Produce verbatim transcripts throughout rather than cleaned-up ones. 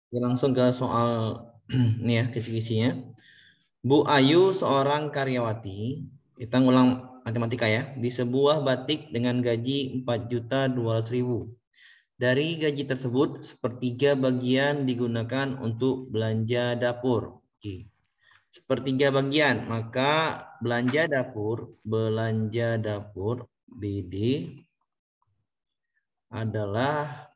Ya, langsung ke soal nih ya, kisi-kisinya. Bu Ayu seorang karyawati, kita ngulang matematika ya, di sebuah batik dengan gaji empat juta dua ratus ribu. Dari gaji tersebut, sepertiga bagian digunakan untuk belanja dapur. Oke. Sepertiga bagian, maka belanja dapur, belanja dapur B D adalah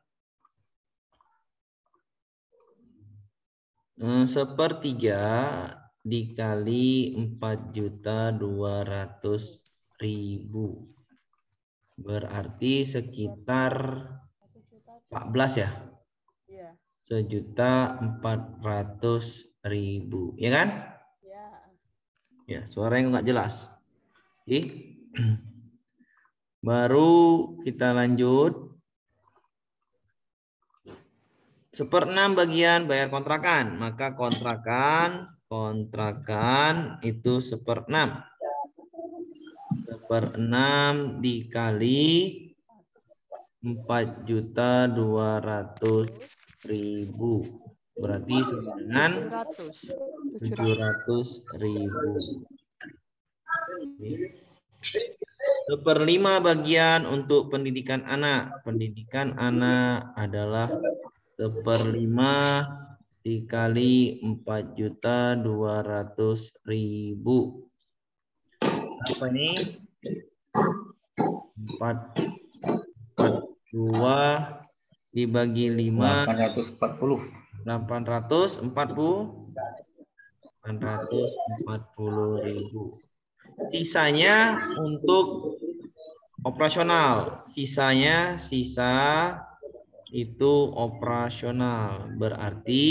eh, sepertiga dikali empat juta dua ratus ribu. Berarti sekitar empat belas ya? Iya. Sejuta empat ratus ribu. Ya kan? Ya. Ya, suaranya nggak jelas. Oke. Baru kita lanjut. Seperenam bagian bayar kontrakan. Maka kontrakan, kontrakan itu seperenam. Seperenam dikali empat juta dua ratus ribu. Berarti sama dengan tujuh ratus ribu. Seperlima bagian untuk pendidikan anak. Pendidikan anak adalah seperlima dikali empat juta dua ratus ribu. Apa ini? empat, empat, dua dibagi lima. delapan ratus empat puluh. delapan ratus empat puluh. delapan ratus empat puluh ribu. Sisanya untuk operasional. Sisanya, sisa itu operasional. Berarti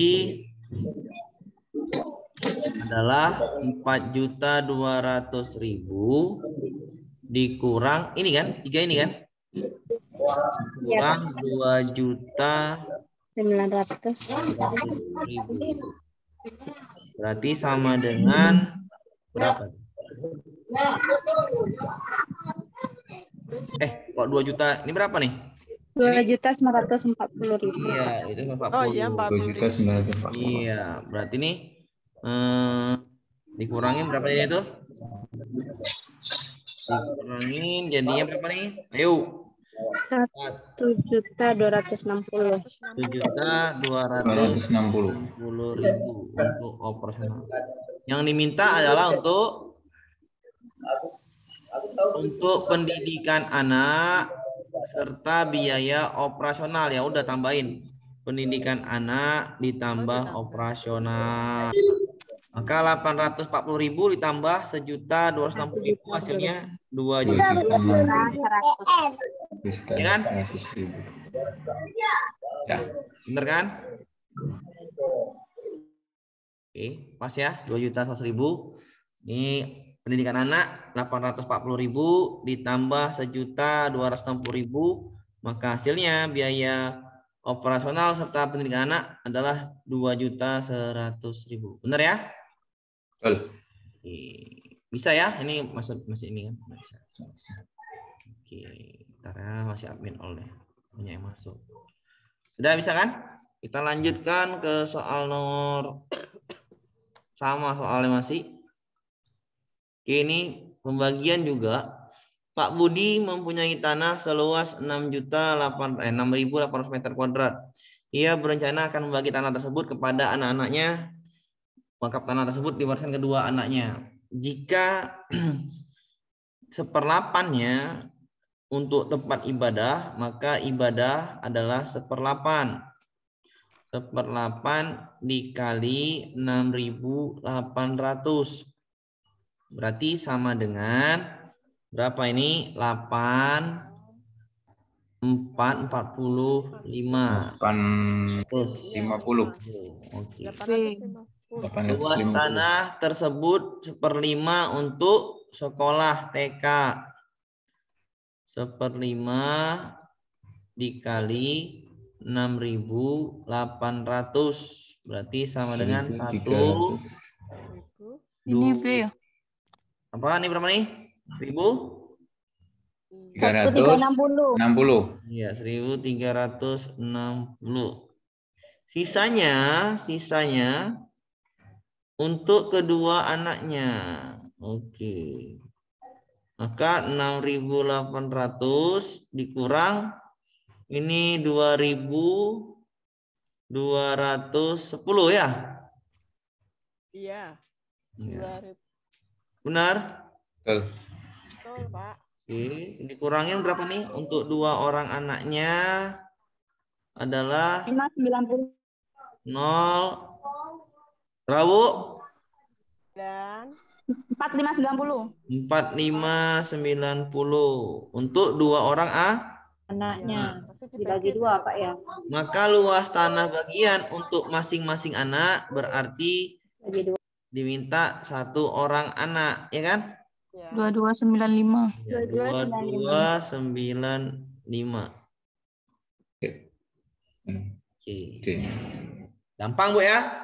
adalah empat juta dua ratus ribu dikurang ini kan, tiga ini kan? Kurang dua juta sembilan ratus ribu. Berarti sama dengan berapa? Eh, kok dua juta? Ini berapa nih? dua juta sembilan ratus empat puluh ribu. Iya, itu empat puluh. Oh iya, empat dua puluh juta sembilan ratus empat puluh. Iya, berarti nih eh, dikurangin berapa ini tuh? Dikurangin jadinya berapa nih? Ayo. satu juta dua ratus enam puluh. satu juta dua ratus enam puluh ribu untuk operasional. Yang diminta adalah untuk untuk pendidikan anak serta biaya operasional. Ya udah tambahin pendidikan anak ditambah operasional. Maka delapan ratus empat puluh ribu ditambah sejuta dua ratus enam puluh ribu hasilnya dua juta. Ya kan? Ya. Bener kan? Oke, pas ya, dua juta seratus ribu. Ini pendidikan anak delapan ratus empat puluh ribu ditambah sejuta dua ratus enam puluh ribu, maka hasilnya biaya operasional serta pendidikan anak adalah dua juta seratus ribu. Benar ya? Betul. Oke. Bisa ya? Ini masuk masih ini kan? Bisa. Oke, karena masih admin all deh. Banyak yang masuk. Sudah bisa kan? Kita lanjutkan ke soal nomor sama soalnya masih. Oke, ini pembagian juga. Pak Budi mempunyai tanah seluas enam juta enam ribu delapan ratus meter kuadrat. Ia berencana akan membagi tanah tersebut kepada anak-anaknya. Wakaf tanah tersebut diwariskan kedua anaknya. Jika seperlapannya untuk tempat ibadah, maka ibadah adalah seperlapan. Seperlapan dikali enam ribu delapan ratus. Berarti sama dengan berapa ini? delapan, empat, empat puluh lima. delapan ratus lima puluh. Oke. delapan ratus Luas lima puluh. tanah tersebut seperlima untuk sekolah T K. Seperlima dikali enam ribu delapan ratus. Berarti sama dengan satu. Ini beli. Apa ini berapa nih? Seribu? tiga ratus enam puluh. Iya, seribu tiga ratus enam puluh. Sisanya, sisanya untuk kedua anaknya. Oke. Maka enam ribu delapan ratus dikurang ini dua ribu dua ratus sepuluh ya? Iya. Ya. dua ribu. Benar? Betul. Betul, Pak. Oke, dikurangin berapa nih? Untuk dua orang anaknya adalah lima sembilan puluh. nol. Rawu? Dan empat lima sembilan puluh. empat lima sembilan puluh. Untuk dua orang A? Anaknya. pasti Dibagi dipikir dua, ya, Pak ya. Maka luas tanah bagian untuk masing-masing anak berarti Bagi dua. diminta satu orang anak, ya kan? Ya. dua dua sembilan lima. Ya, dua dua sembilan lima. Oke. Hmm. Oke. Oke. Gampang, Bu ya?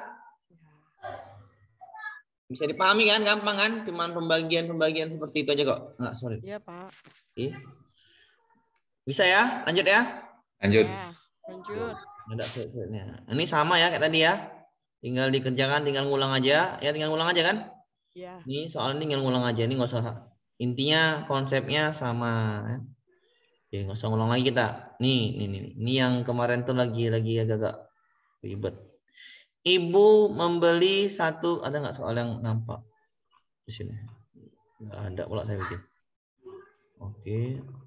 Bisa dipahami kan? Gampang kan? Cuman pembagian-pembagian seperti itu aja kok. Enggak, sorry. Iya, Pak. Oke. Bisa ya? Lanjut ya? Lanjut. Ya, lanjut. Ada sulit-sulitnya. Ini sama ya kayak tadi ya. Tinggal dikerjakan, tinggal ngulang aja. Ya, tinggal ngulang aja kan? Iya. Ini soal ini tinggal ngulang aja. Ini nggak usah. Intinya konsepnya sama. Oke, nggak usah ngulang lagi kita. Nih, nih, nih. Ini yang kemarin tuh lagi lagi agak-agak ribet. Ibu membeli satu. Ada nggak soal yang nampak di sini? Nggak ada pula saya bikin. Oke.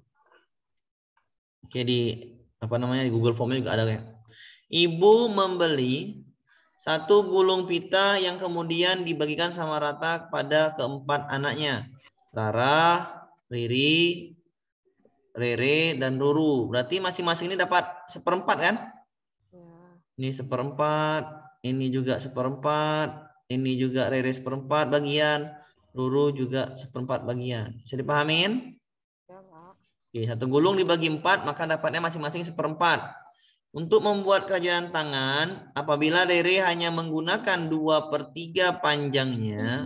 Oke, di apa namanya di Google Form juga ada kayak. Ibu membeli satu gulung pita yang kemudian dibagikan sama rata kepada keempat anaknya. Rara, Riri, Rere, dan Ruru. Berarti masing-masing ini dapat seperempat kan? Ya. Ini seperempat, ini juga seperempat, ini juga Rere seperempat bagian, Ruru juga seperempat bagian. Bisa dipahamin? Ya, Pak. Oke, satu gulung dibagi empat, maka dapatnya masing-masing seperempat. Untuk membuat kerajinan tangan, apabila Rere hanya menggunakan dua per tiga panjangnya,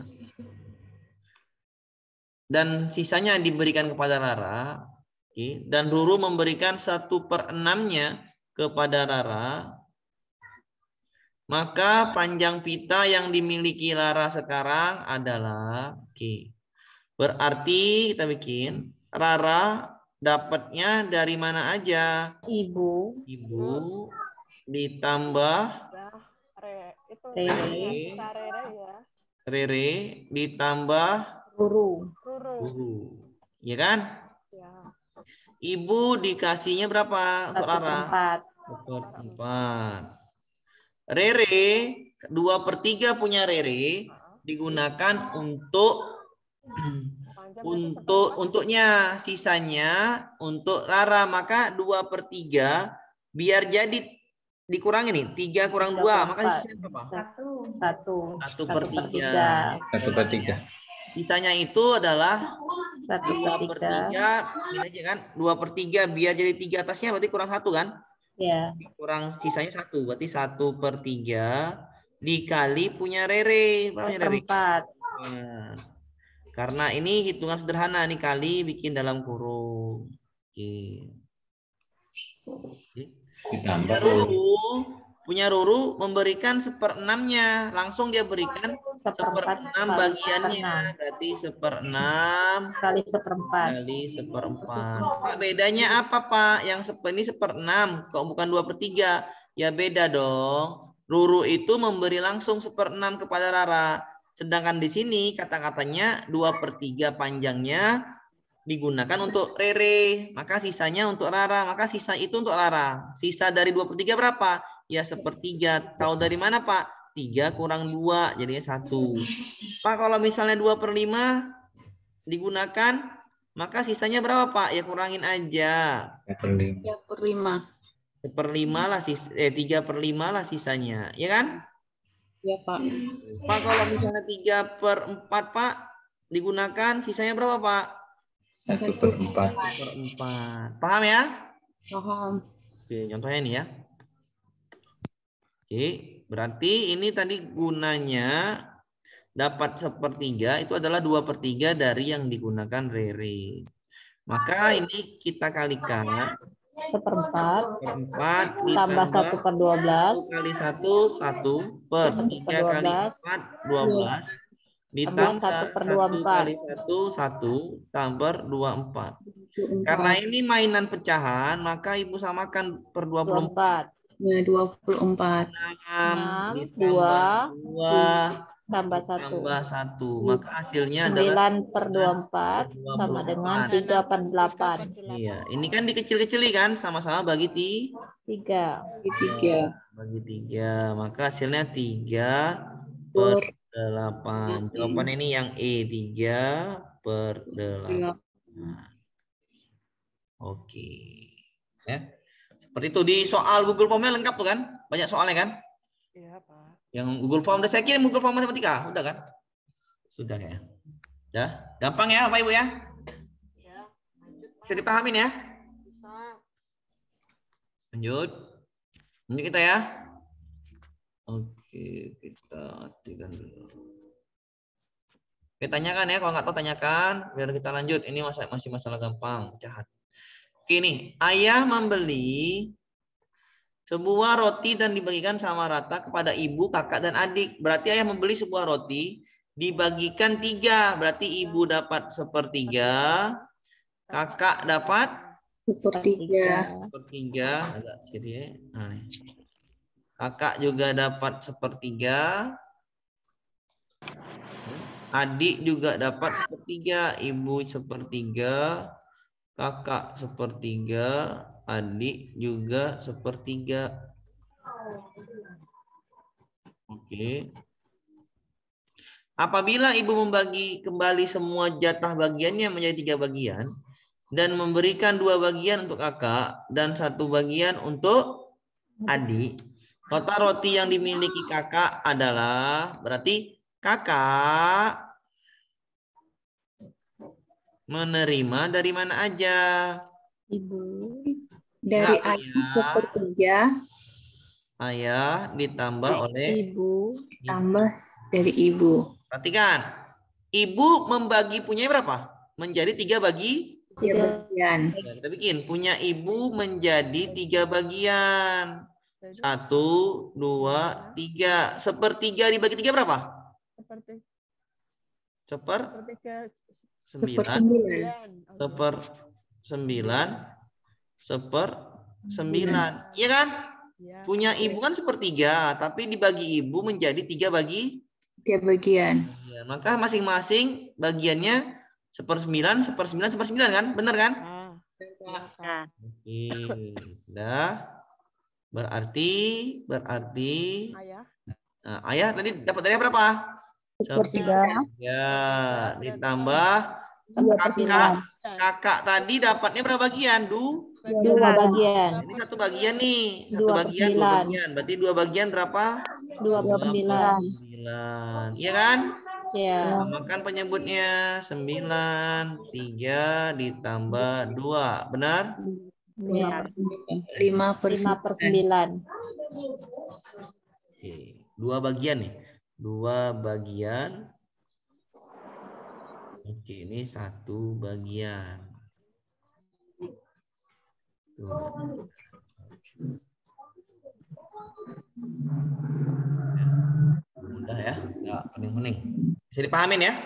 dan sisanya diberikan kepada Rara, oke, dan Ruru memberikan satu per enamnya kepada Rara, maka panjang pita yang dimiliki Rara sekarang adalah, oke, berarti kita bikin, Rara dapatnya dari mana aja? Ibu. Ibu ditambah Udah, re, itu Rere. bisa Rere ya. Rere ditambah Guru. Ruru. Guru. Iya kan? Ya. Ibu dikasihnya berapa untuk Satu per Rara? empat. Satu per empat. Rere, dua per tiga punya Rere digunakan untuk Panjang untuk untuknya, sisanya untuk Rara, maka dua per tiga biar jadi dikurangi nih, tiga kurang dua, maka sisanya berapa? Satu. Satu. Satu per tiga. Satu per tiga. Sisanya itu adalah Satu dua per per tiga. tiga, ini aja kan, dua per tiga biar jadi tiga atasnya berarti kurang satu kan? Ya. Kurang sisanya satu, berarti satu per tiga dikali punya Rere. Berapa punya Rere? Seperempat. Nah, karena ini hitungan sederhana nih, kali bikin dalam kurung. Oke. Ditambah. Punya Ruru, punya Ruru memberikan seperenamnya, langsung dia berikan Seperempat seperenam kali bagiannya, seperenam. berarti seperenam Kali seperempat. kali seperempat. Pak, bedanya apa Pak? Yang seper ini seperenam, kok bukan dua per tiga? Ya beda dong. Ruru itu memberi langsung seperenam kepada Rara. Sedangkan di sini kata-katanya dua per tiga panjangnya digunakan untuk Rere. Maka sisanya untuk Rara. Maka sisa itu untuk Rara. Sisa dari dua per tiga berapa? Ya sepertiga. Tahu dari mana Pak? tiga kurang dua. Jadinya satu. Pak, kalau misalnya dua per lima digunakan, maka sisanya berapa Pak? Ya kurangin aja. tiga per lima. Seperlima lah, sis eh tiga per lima lah sisanya, ya kan? Ya Pak. Pak, kalau misalnya tiga per empat Pak digunakan, sisanya berapa Pak? Satu per empat. satu per empat. Paham ya? Paham. Oke, contohnya ini ya. Oke, berarti ini tadi gunanya dapat sepertiga itu adalah dua per tiga dari yang digunakan Rere. Maka ini kita kalikan seperempat. Perempat Tambah satu per dua belas. satu kali satu, satu per Satu per tiga dua kali belas. empat, dua belas. Tambah Ditambah satu per dua satu empat. kali satu, satu. Tambah dua puluh empat. Empat. Karena ini mainan pecahan, maka Ibu samakan per dua dua puluh empat. empat. Ya, dua puluh empat. enam enam, ditambah dua, dua tambah satu. tambah satu. Maka hasilnya adalah sembilan per dua puluh empat dua sama puluh dengan empat. tiga per delapan. Iya, ini kan dikecil-kecili kan, sama-sama bagi ti. tiga. Tiga. Bagi tiga, maka hasilnya tiga per delapan. Jawaban ini yang E, tiga per delapan. Oke. Ya. Seperti itu di soal Google Form-nya lengkap tuh kan? Banyak soalnya kan? Iya, Pak. Yang Google Form udah saya kirim Google Form matematika, udah kan? Sudah ya. Ya, gampang ya Bapak Ibu ya? Ya, lanjut, Pak. Bisa dipahamin ya? Bisa. Lanjut. Lanjut kita ya. Oke, kita hatikan dulu. Oke, tanyakan ya, kalau nggak tahu tanyakan, biar kita lanjut. Ini masih masih masalah gampang, pecahan. Oke nih, ayah membeli sebuah roti dan dibagikan sama rata kepada ibu, kakak, dan adik. Berarti ayah membeli sebuah roti, dibagikan tiga. Berarti ibu dapat sepertiga, kakak dapat Sepertiga. sepertiga. Agak sedikit ya. Nah, nih. Kakak juga dapat sepertiga. Adik juga dapat sepertiga. Ibu sepertiga. Kakak sepertiga, adik juga sepertiga. Oke. Apabila ibu membagi kembali semua jatah bagiannya menjadi tiga bagian dan memberikan dua bagian untuk kakak dan satu bagian untuk adik, total roti yang dimiliki kakak adalah berarti kakak menerima dari mana aja? Ibu. Dari Nah, ayah ayah. sepertiga. Ayah ditambah oleh Ibu. Tambah dari ibu. Perhatikan. Ibu membagi punya berapa? Menjadi tiga bagi. Tiga bagian. Nah, kita bikin. Punya ibu menjadi tiga bagian. Satu, dua, tiga. Sepertiga dibagi tiga berapa? Seperti Seper sepertiga sembilan. sembilan. Seper sembilan. Seper sembilan. Iya kan? Ya. Punya ibu kan sepertiga, tapi dibagi ibu menjadi tiga bagi. Tiga bagian. Ya, maka masing-masing bagiannya sepersembilan, sepersembilan, sepersembilan kan? Benar kan? Ah, iya, Pak. Oke, udah. Berarti, berarti Ayah. nah, ayah tadi dapat dari berapa? Sepertiga. Ya, ditambah Sembilan. kakak tadi dapatnya berapa bagian? Du? Dua bagian. Ini satu bagian nih, satu Dua per bagian, dua sembilan. bagian. Berarti dua bagian berapa? Dua per sembilan. Sembilan. Iya kan? Ya. Makan penyebutnya sembilan, tiga ditambah dua. Benar? Ya. Lima per Lima per sembilan. sembilan. Oke. Dua bagian nih. Dua bagian. Oke, ini satu bagian. Tuh. Mudah ya, nggak pening-pening. Bisa dipahamin ya?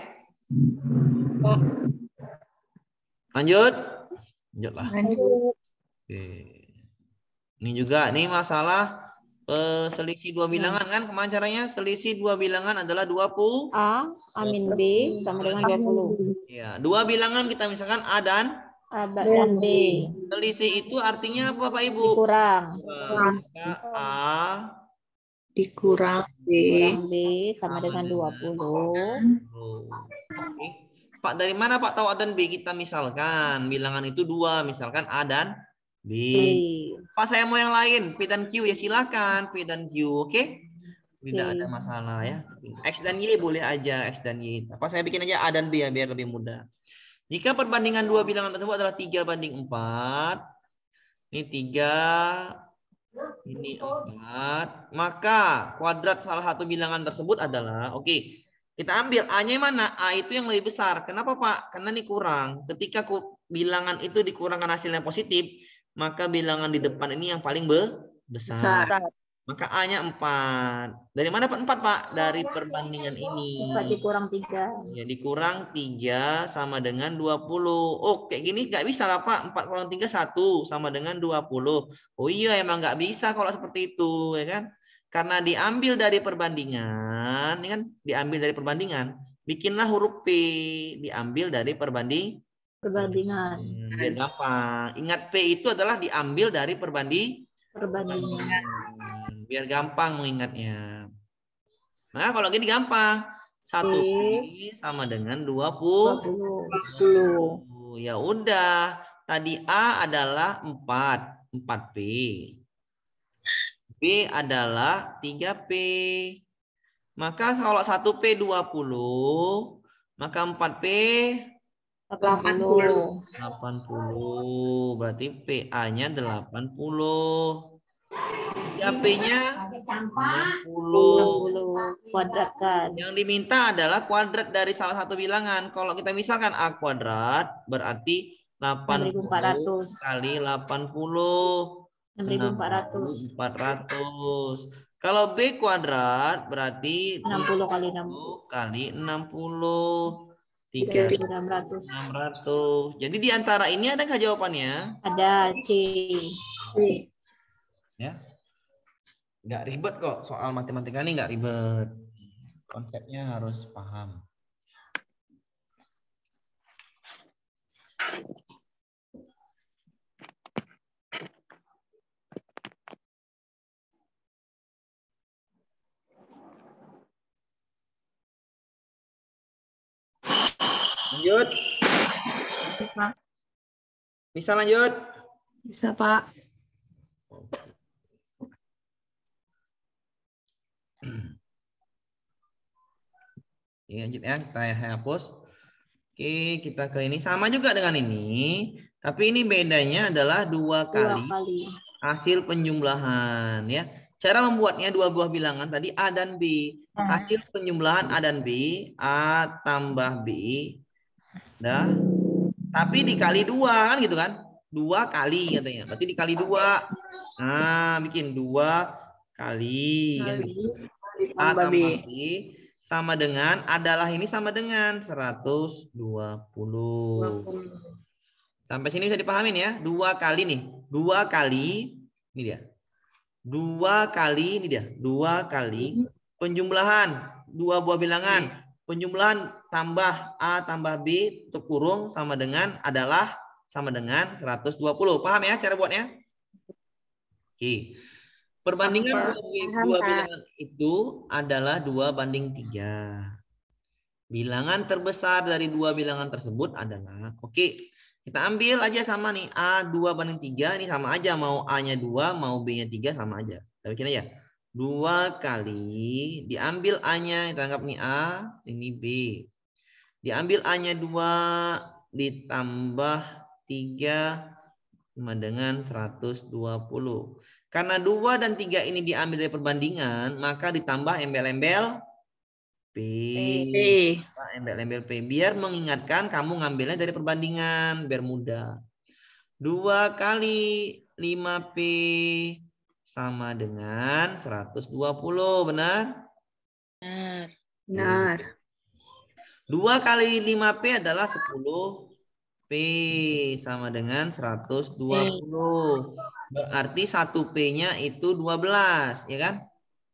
Lanjut, lanjutlah. Lanjut. Oke. Ini juga, ini masalah eh, selisih dua bilangan kan? Kemarin caranya selisih dua bilangan adalah dua puluh. A, A min B sama dengan dua puluh. Ya, dua bilangan kita misalkan A dan A dan B. selisih itu artinya apa Pak Ibu? Dikurang. Nah, maka A Dikurang B. Kurang B sama dengan dua puluh. Oke. Pak, dari mana Pak tahu A dan B? Kita misalkan bilangan itu dua, misalkan A dan B. B. Pak, saya mau yang lain, P dan Q ya silakan P dan Q, oke? Tidak Oke. ada masalah ya. X dan Y boleh aja, X dan Y. Apa saya bikin aja A dan B ya biar lebih mudah. Jika perbandingan dua bilangan tersebut adalah tiga banding empat, ini tiga, ini empat, maka kuadrat salah satu bilangan tersebut adalah, oke, kita ambil A-nya mana? A itu yang lebih besar. Kenapa Pak? Karena ini kurang. Ketika bilangan itu dikurangkan hasilnya positif, maka bilangan di depan ini yang paling be besar. Besar. Maka A-nya empat. Dari mana dapat empat, Pak? Dari perbandingan ini. empat dikurang tiga. Ya, dikurang tiga sama dengan dua puluh. Oh, kayak gini nggak bisa lah, Pak. empat kurang tiga, satu sama dengan dua puluh. Oh iya, emang nggak bisa kalau seperti itu, ya kan? Karena diambil dari perbandingan, ini kan diambil dari perbandingan. Bikinlah huruf P, diambil dari perbanding. Perbandingan. Biar gampang. Ingat P itu adalah diambil dari perbanding. Perbandingan. Biar gampang mengingatnya. Nah, kalau gini gampang. Satu P sama dengan dua puluh. dua puluh. Ya udah. Tadi A adalah empat. empat P. B adalah tiga P. Maka kalau satu P dua puluh, maka empat P delapan puluh. delapan puluh. Berarti P A-nya delapan puluh. tiga P-nya enam puluh. enam puluh. Kuadratkan. Yang diminta adalah kuadrat dari salah satu bilangan. Kalau kita misalkan A kuadrat, berarti delapan enam ribu empat puluh ratus. kali delapan puluh. enam ribu empat ratus. empat ratus. Kalau B kuadrat berarti enam puluh kali enam puluh kali enam puluh. tiga tiga ribu enam ratus. enam ratus. Jadi di antara ini ada nggak jawabannya? Ada C. Ya. Nggak ribet kok. Soal matematika ini nggak ribet. Konsepnya harus paham. Lanjut. Bisa lanjut? Bisa, Pak. Oke, lanjut ya. Kita hapus. Oke, kita ke ini. Sama juga dengan ini. Tapi ini bedanya adalah dua Dua kali, kali. hasil penjumlahan. Ya. Cara membuatnya dua buah bilangan tadi A dan B. Hasil penjumlahan A dan B. A tambah B. Dah. Tapi dikali dua kan gitu kan? Dua kali katanya. Berarti dikali dua. Nah, bikin dua kali. Kan gitu. A tambah B sama dengan adalah ini sama dengan seratus dua puluh. Sampai sini bisa dipahamin ya? Dua kali nih. Dua kali. Ini dia. Dua kali. Ini dia. Dua kali. Penjumlahan. Dua buah bilangan. Penjumlahan tambah A tambah B tutup kurung sama dengan adalah sama dengan seratus dua puluh. Paham ya cara buatnya? Oke. Perbandingan dua, dua bilangan itu adalah dua banding tiga. Bilangan terbesar dari dua bilangan tersebut adalah, oke, kita ambil aja sama nih, A dua banding tiga, ini sama aja, mau A-nya dua, mau B-nya tiga, sama aja. Kita bikin aja. dua kali, diambil A-nya, kita anggap nih A, ini B. Diambil A-nya dua, ditambah tiga, sama dengan seratus dua puluh. Karena dua dan tiga ini diambil dari perbandingan, maka ditambah embel-embel P. P. Embel-embel P. Biar mengingatkan kamu ngambilnya dari perbandingan. Biar mudah. dua kali lima P sama dengan seratus dua puluh. Benar? Benar. Benar. dua kali lima P adalah sepuluh P sama dengan seratus dua puluh. Berarti satu P-nya itu dua belas, ya kan?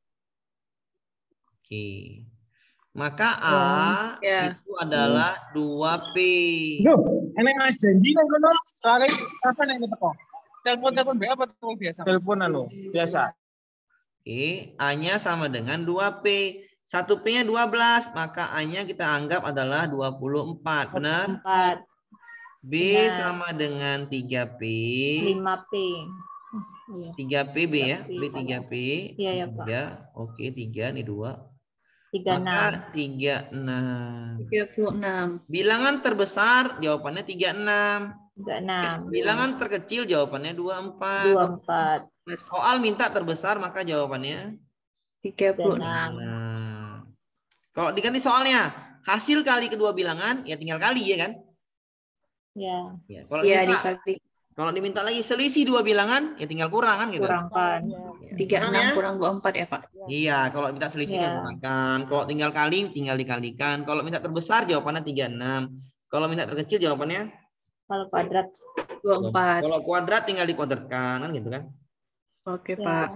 Oke. Maka A ya. itu adalah dua P. Loh, enak Mas janji nang kono. Soale kapan nek teko? Telepon-telepon be apa telepon biasa? Telepon anu, biasa. Oke, A-nya sama dengan dua P. satu P-nya dua belas, maka A-nya kita anggap adalah dua puluh empat, benar? empat. B Benar. sama dengan tiga P. lima P. Iya. tiga P B ya, B tiga P. Iya ya, Pak. tiga. Oke, tiga nih dua. tiga puluh enam. Maka tiga puluh enam. tiga puluh enam. Bilangan terbesar jawabannya tiga puluh enam. tiga puluh enam. Bilangan terkecil jawabannya dua puluh empat. dua puluh empat. Soal minta terbesar maka jawabannya tiga puluh enam. nah. Kalau diganti soalnya hasil kali kedua bilangan ya tinggal kali ya kan? Ya. Ya, kalau Ya, minta dikali. Kalau diminta lagi selisih dua bilangan, ya tinggal kurang kan gitu. Kurangkan. Ya. tiga puluh enam Paham ya? kurang dua puluh empat ya, Pak? Iya, kalau minta selisih Ya. tinggal kurangkan. Kalau tinggal kali, tinggal dikalikan. Kalau minta terbesar, jawabannya tiga puluh enam. Kalau minta terkecil, jawabannya Kalau kuadrat. dua puluh empat. kalau kuadrat tinggal dikuadratkan, kan gitu kan? Oke, Ya. Pak.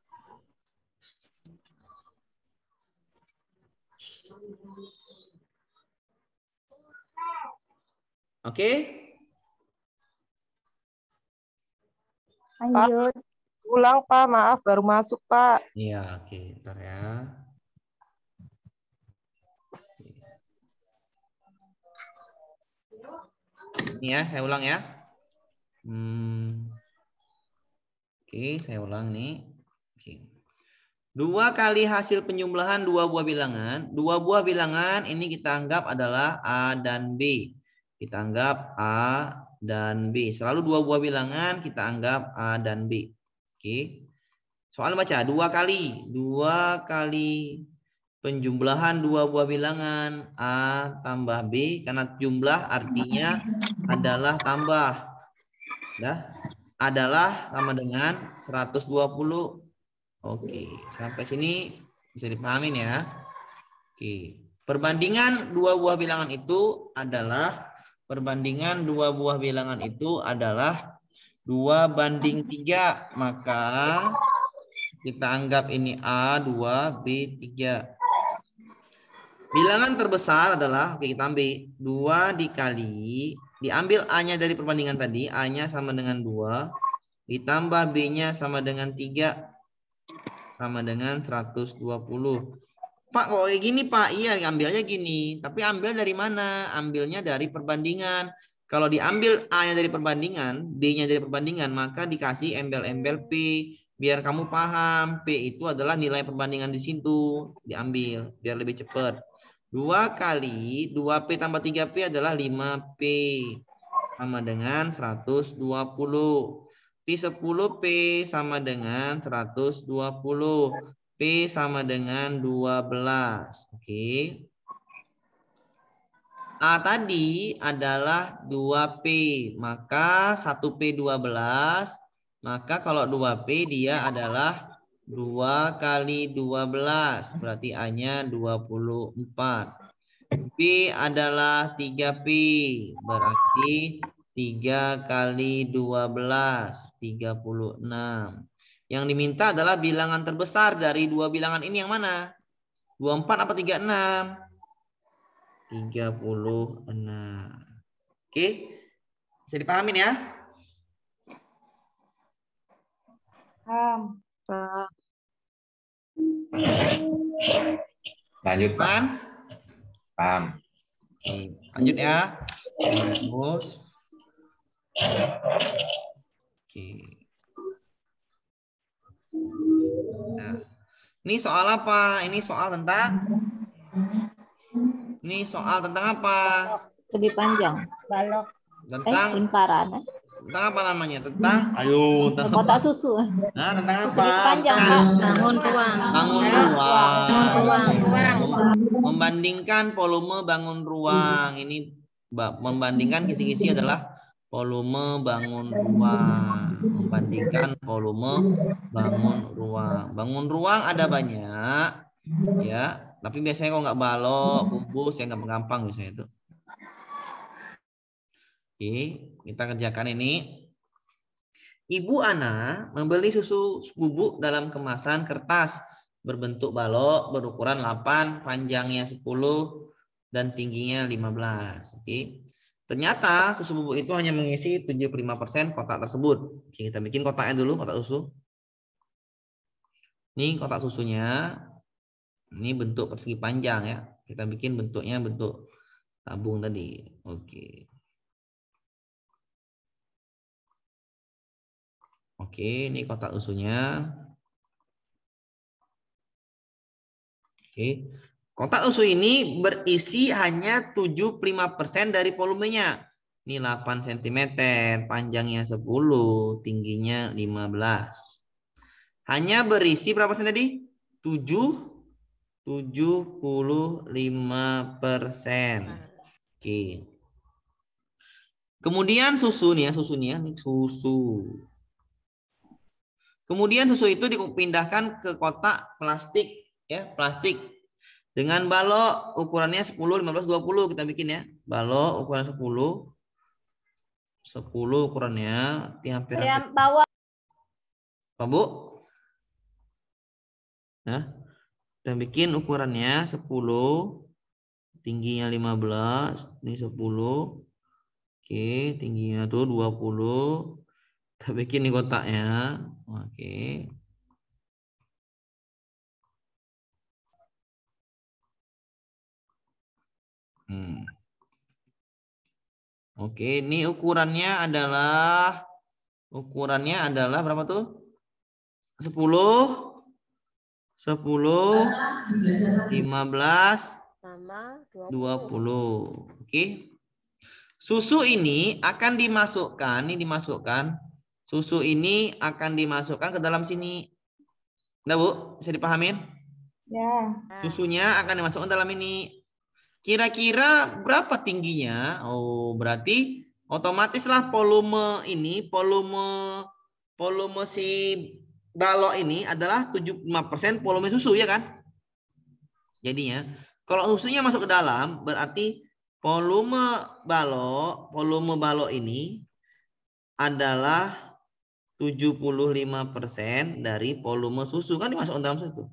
Oke? Lanjut. Ulang, Pak. Maaf, baru masuk, Pak. Iya, oke. Ntar ya. Ini ya, saya ulang ya. Hmm. Oke, saya ulang nih. Oke. Dua kali hasil penjumlahan dua buah bilangan. Dua buah bilangan ini kita anggap adalah A dan B. Kita anggap A dan B. Selalu dua buah bilangan kita anggap A dan B. Oke. Soal baca dua kali. Dua kali penjumlahan dua buah bilangan A tambah B. Karena jumlah artinya adalah tambah. Ya. Adalah sama dengan seratus dua puluh. Oke, sampai sini bisa dipahamin ya. Oke, perbandingan dua buah bilangan itu adalah perbandingan dua buah bilangan itu adalah dua banding tiga. Maka kita anggap ini A dua, B tiga. Bilangan terbesar adalah, oke kita ambil dua dikali, diambil A-nya dari perbandingan tadi, A-nya sama dengan dua, ditambah B-nya sama dengan tiga. Sama dengan seratus dua puluh. Pak kok kayak gini Pak? Iya ambilnya gini. Tapi ambil dari mana? Ambilnya dari perbandingan. Kalau diambil A-nya dari perbandingan, B-nya dari perbandingan, maka dikasih embel-embel P. Biar kamu paham. P itu adalah nilai perbandingan di situ. Diambil. Biar lebih cepat. dua kali dua P tambah tiga P adalah lima P. Sama dengan seratus dua puluh. P sepuluh P sama dengan seratus dua puluh. P sama dengan dua belas. Oke. A tadi adalah dua P. Maka satu P dua belas. Maka kalau dua P dia adalah dua kali dua belas. Berarti A-nya dua puluh empat. P adalah tiga P. Berarti tiga kali dua belas, tiga puluh enam. Yang diminta adalah bilangan terbesar dari dua bilangan ini yang mana? dua puluh empat apa tiga puluh enam? tiga puluh enam. Oke. Bisa dipahamin ya? Paham. Lanjut, Pak. Paham? Paham. Oke. Lanjut ya. Terus. Oke. Nah, ini soal apa? Ini soal tentang Ini soal tentang apa? Segi panjang. Balok. Eh, Tentang lingkaran. eh. tentang apa namanya? Tentang ayo tentang Kotak susu. Nah, tentang apa? Segi panjang, Pak. Bangun ruang. Bangun ruang. Ruang, ruang. Membandingkan volume bangun ruang. Ini ba- membandingkan kisi-kisi adalah volume bangun ruang. Membandingkan volume bangun ruang. Bangun ruang ada banyak, ya. Tapi biasanya kalau nggak balok, kubus yang gampang-gampang biasanya itu. Oke, kita kerjakan ini. Ibu Ana membeli susu bubuk dalam kemasan kertas berbentuk balok berukuran delapan, panjangnya sepuluh dan tingginya lima belas. Oke. Ternyata susu bubuk itu hanya mengisi tujuh puluh lima persen kotak tersebut. Oke, kita bikin kotaknya dulu, kotak susu. Ini kotak susunya. Ini bentuk persegi panjang ya. Kita bikin bentuknya bentuk tabung tadi. Oke. Oke, ini kotak susunya. Oke. Kotak susu ini berisi hanya tujuh puluh lima persen dari volumenya. Ini delapan sentimeter, panjangnya sepuluh, tingginya lima belas. Hanya berisi berapa persen tadi? tujuh, tujuh puluh lima persen. Oke. Kemudian susu nih ya, susu nih ya, ini susu. Kemudian susu itu dipindahkan ke kotak plastik ya, plastik dengan balok ukurannya sepuluh, lima belas, dua puluh kita bikin ya. Balok ukuran sepuluh. sepuluh ukurannya, hampir hampir. Bawa. Pak Bu? Nah, kita bikin ukurannya sepuluh, tingginya lima belas, ini sepuluh. Oke, tingginya tuh dua puluh. Kita bikin nih kotaknya. Oke. Hmm. Oke, ini ukurannya adalah ukurannya adalah berapa tuh? sepuluh, sepuluh, lima belas, dua puluh. Oke. Susu ini akan dimasukkan, ini dimasukkan. Susu ini akan dimasukkan ke dalam sini. Nah, Bu, bisa dipahamin? Ya. Susunya akan dimasukkan dalam ini. Kira-kira berapa tingginya? Oh, berarti otomatislah volume ini, volume volume si balok ini adalah tujuh puluh lima persen volume susu ya kan? Jadinya, kalau susunya masuk ke dalam, berarti volume balok, volume balok ini adalah tujuh puluh lima persen dari volume susu, kan dimasukkan dalam susu.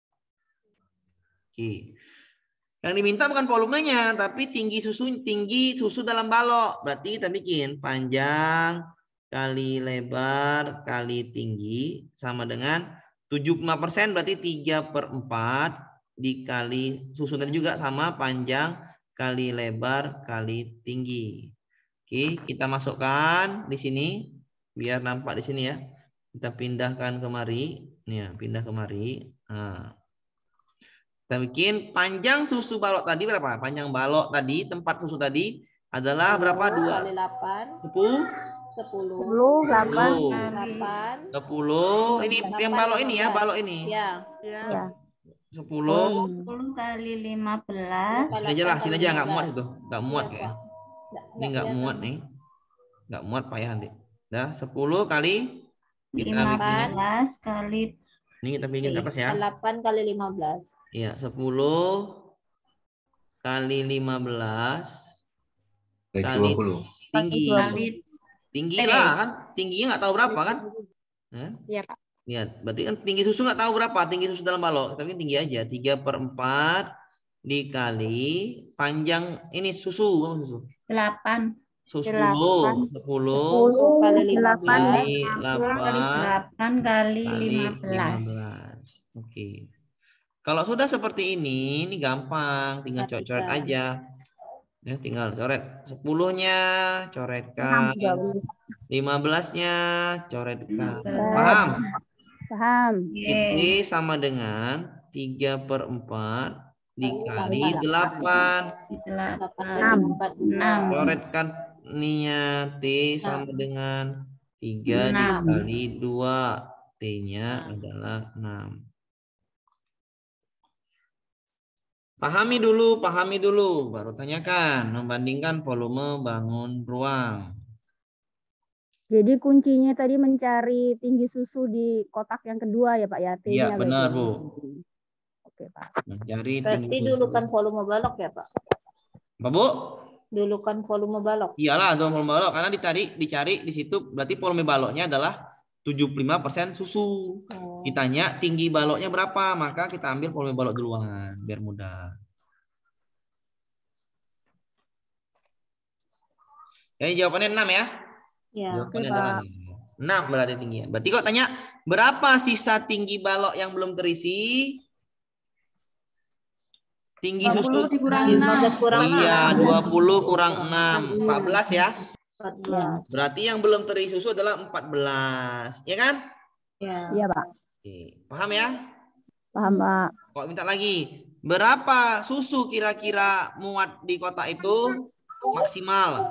Oke. Yang diminta bukan volumenya, tapi tinggi susu, tinggi susu dalam balok. Berarti kita bikin panjang kali lebar kali tinggi sama dengan tujuh puluh lima persen, berarti tiga per empat dikali susu tadi juga sama panjang kali lebar kali tinggi. Oke, kita masukkan di sini biar nampak di sini ya. Kita pindahkan kemari. Nih ya, pindah kemari. Nah. Kita bikin panjang susu balok tadi berapa? Panjang balok tadi, tempat susu tadi adalah berapa? dua Kali delapan. sepuluh. sepuluh. delapan. delapan. sepuluh. Ini yang balok ini ya, balok ini. Ya. Ya. sepuluh. sepuluh kali lima belas. Sini aja lah, sini aja nggak muat itu. Nggak muat Iya, kayak. Pak. Ini nggak muat nih. Nggak muat payah nanti. Dah sepuluh kali kita lima bikin. belas kali Ini kita bikin ke atas ya. delapan kali lima belas. Iya, sepuluh kali lima belas kali dua puluh. tinggi. kali Tinggi lah kan. Tingginya nggak tahu berapa kan? Iya, Pak. Lihat, berarti kan tinggi susu nggak tahu berapa. Tinggi susu dalam balok. Kita bikin tinggi aja. tiga per empat dikali panjang ini susu. Susu. delapan. Susu Delapan. sepuluh kali lima Delapan. belas. kali delapan delapan kali kali lima lima belas. belas. Oke. Kalau sudah seperti ini, ini gampang, tinggal coret-coret aja. Ya, tinggal coret sepuluhnya, coretkan. lima belasnya, coretkan. Paham? Paham. Itu sama dengan tiga per empat dikali delapan. delapan. enam. Coretkan ininya, T sama dengan tiga enam. dikali dua. T-nya adalah enam. Pahami dulu, pahami dulu. Baru tanyakan, membandingkan volume bangun ruang. Jadi kuncinya tadi mencari tinggi susu di kotak yang kedua ya Pak ya? Iya, benar Bu. Oke Pak. Mencari Berarti tinggi dulukan susu. volume balok ya Pak? Apa Bu? Dulukan volume balok. Iyalah, itu volume balok. Karena dicari, dicari di situ, berarti volume baloknya adalah tujuh puluh lima persen susu. Oh. Ditanya tinggi baloknya berapa, maka kita ambil volume balok duluan biar mudah. Jadi jawabannya enam ya? Ya. Jawabannya Oke, adalah Pak. enam berarti tingginya. Berarti kalau tanya berapa sisa tinggi balok yang belum terisi? Tinggi susu lima belas kurang iya enam. dua puluh kurang enam, empat belas ya. empat belas. Berarti yang belum terisi susu adalah empat belas, ya kan? Ya. Iya Pak. Oke, paham ya? Paham Pak. Kok minta lagi, berapa susu kira-kira muat di kotak itu maksimal?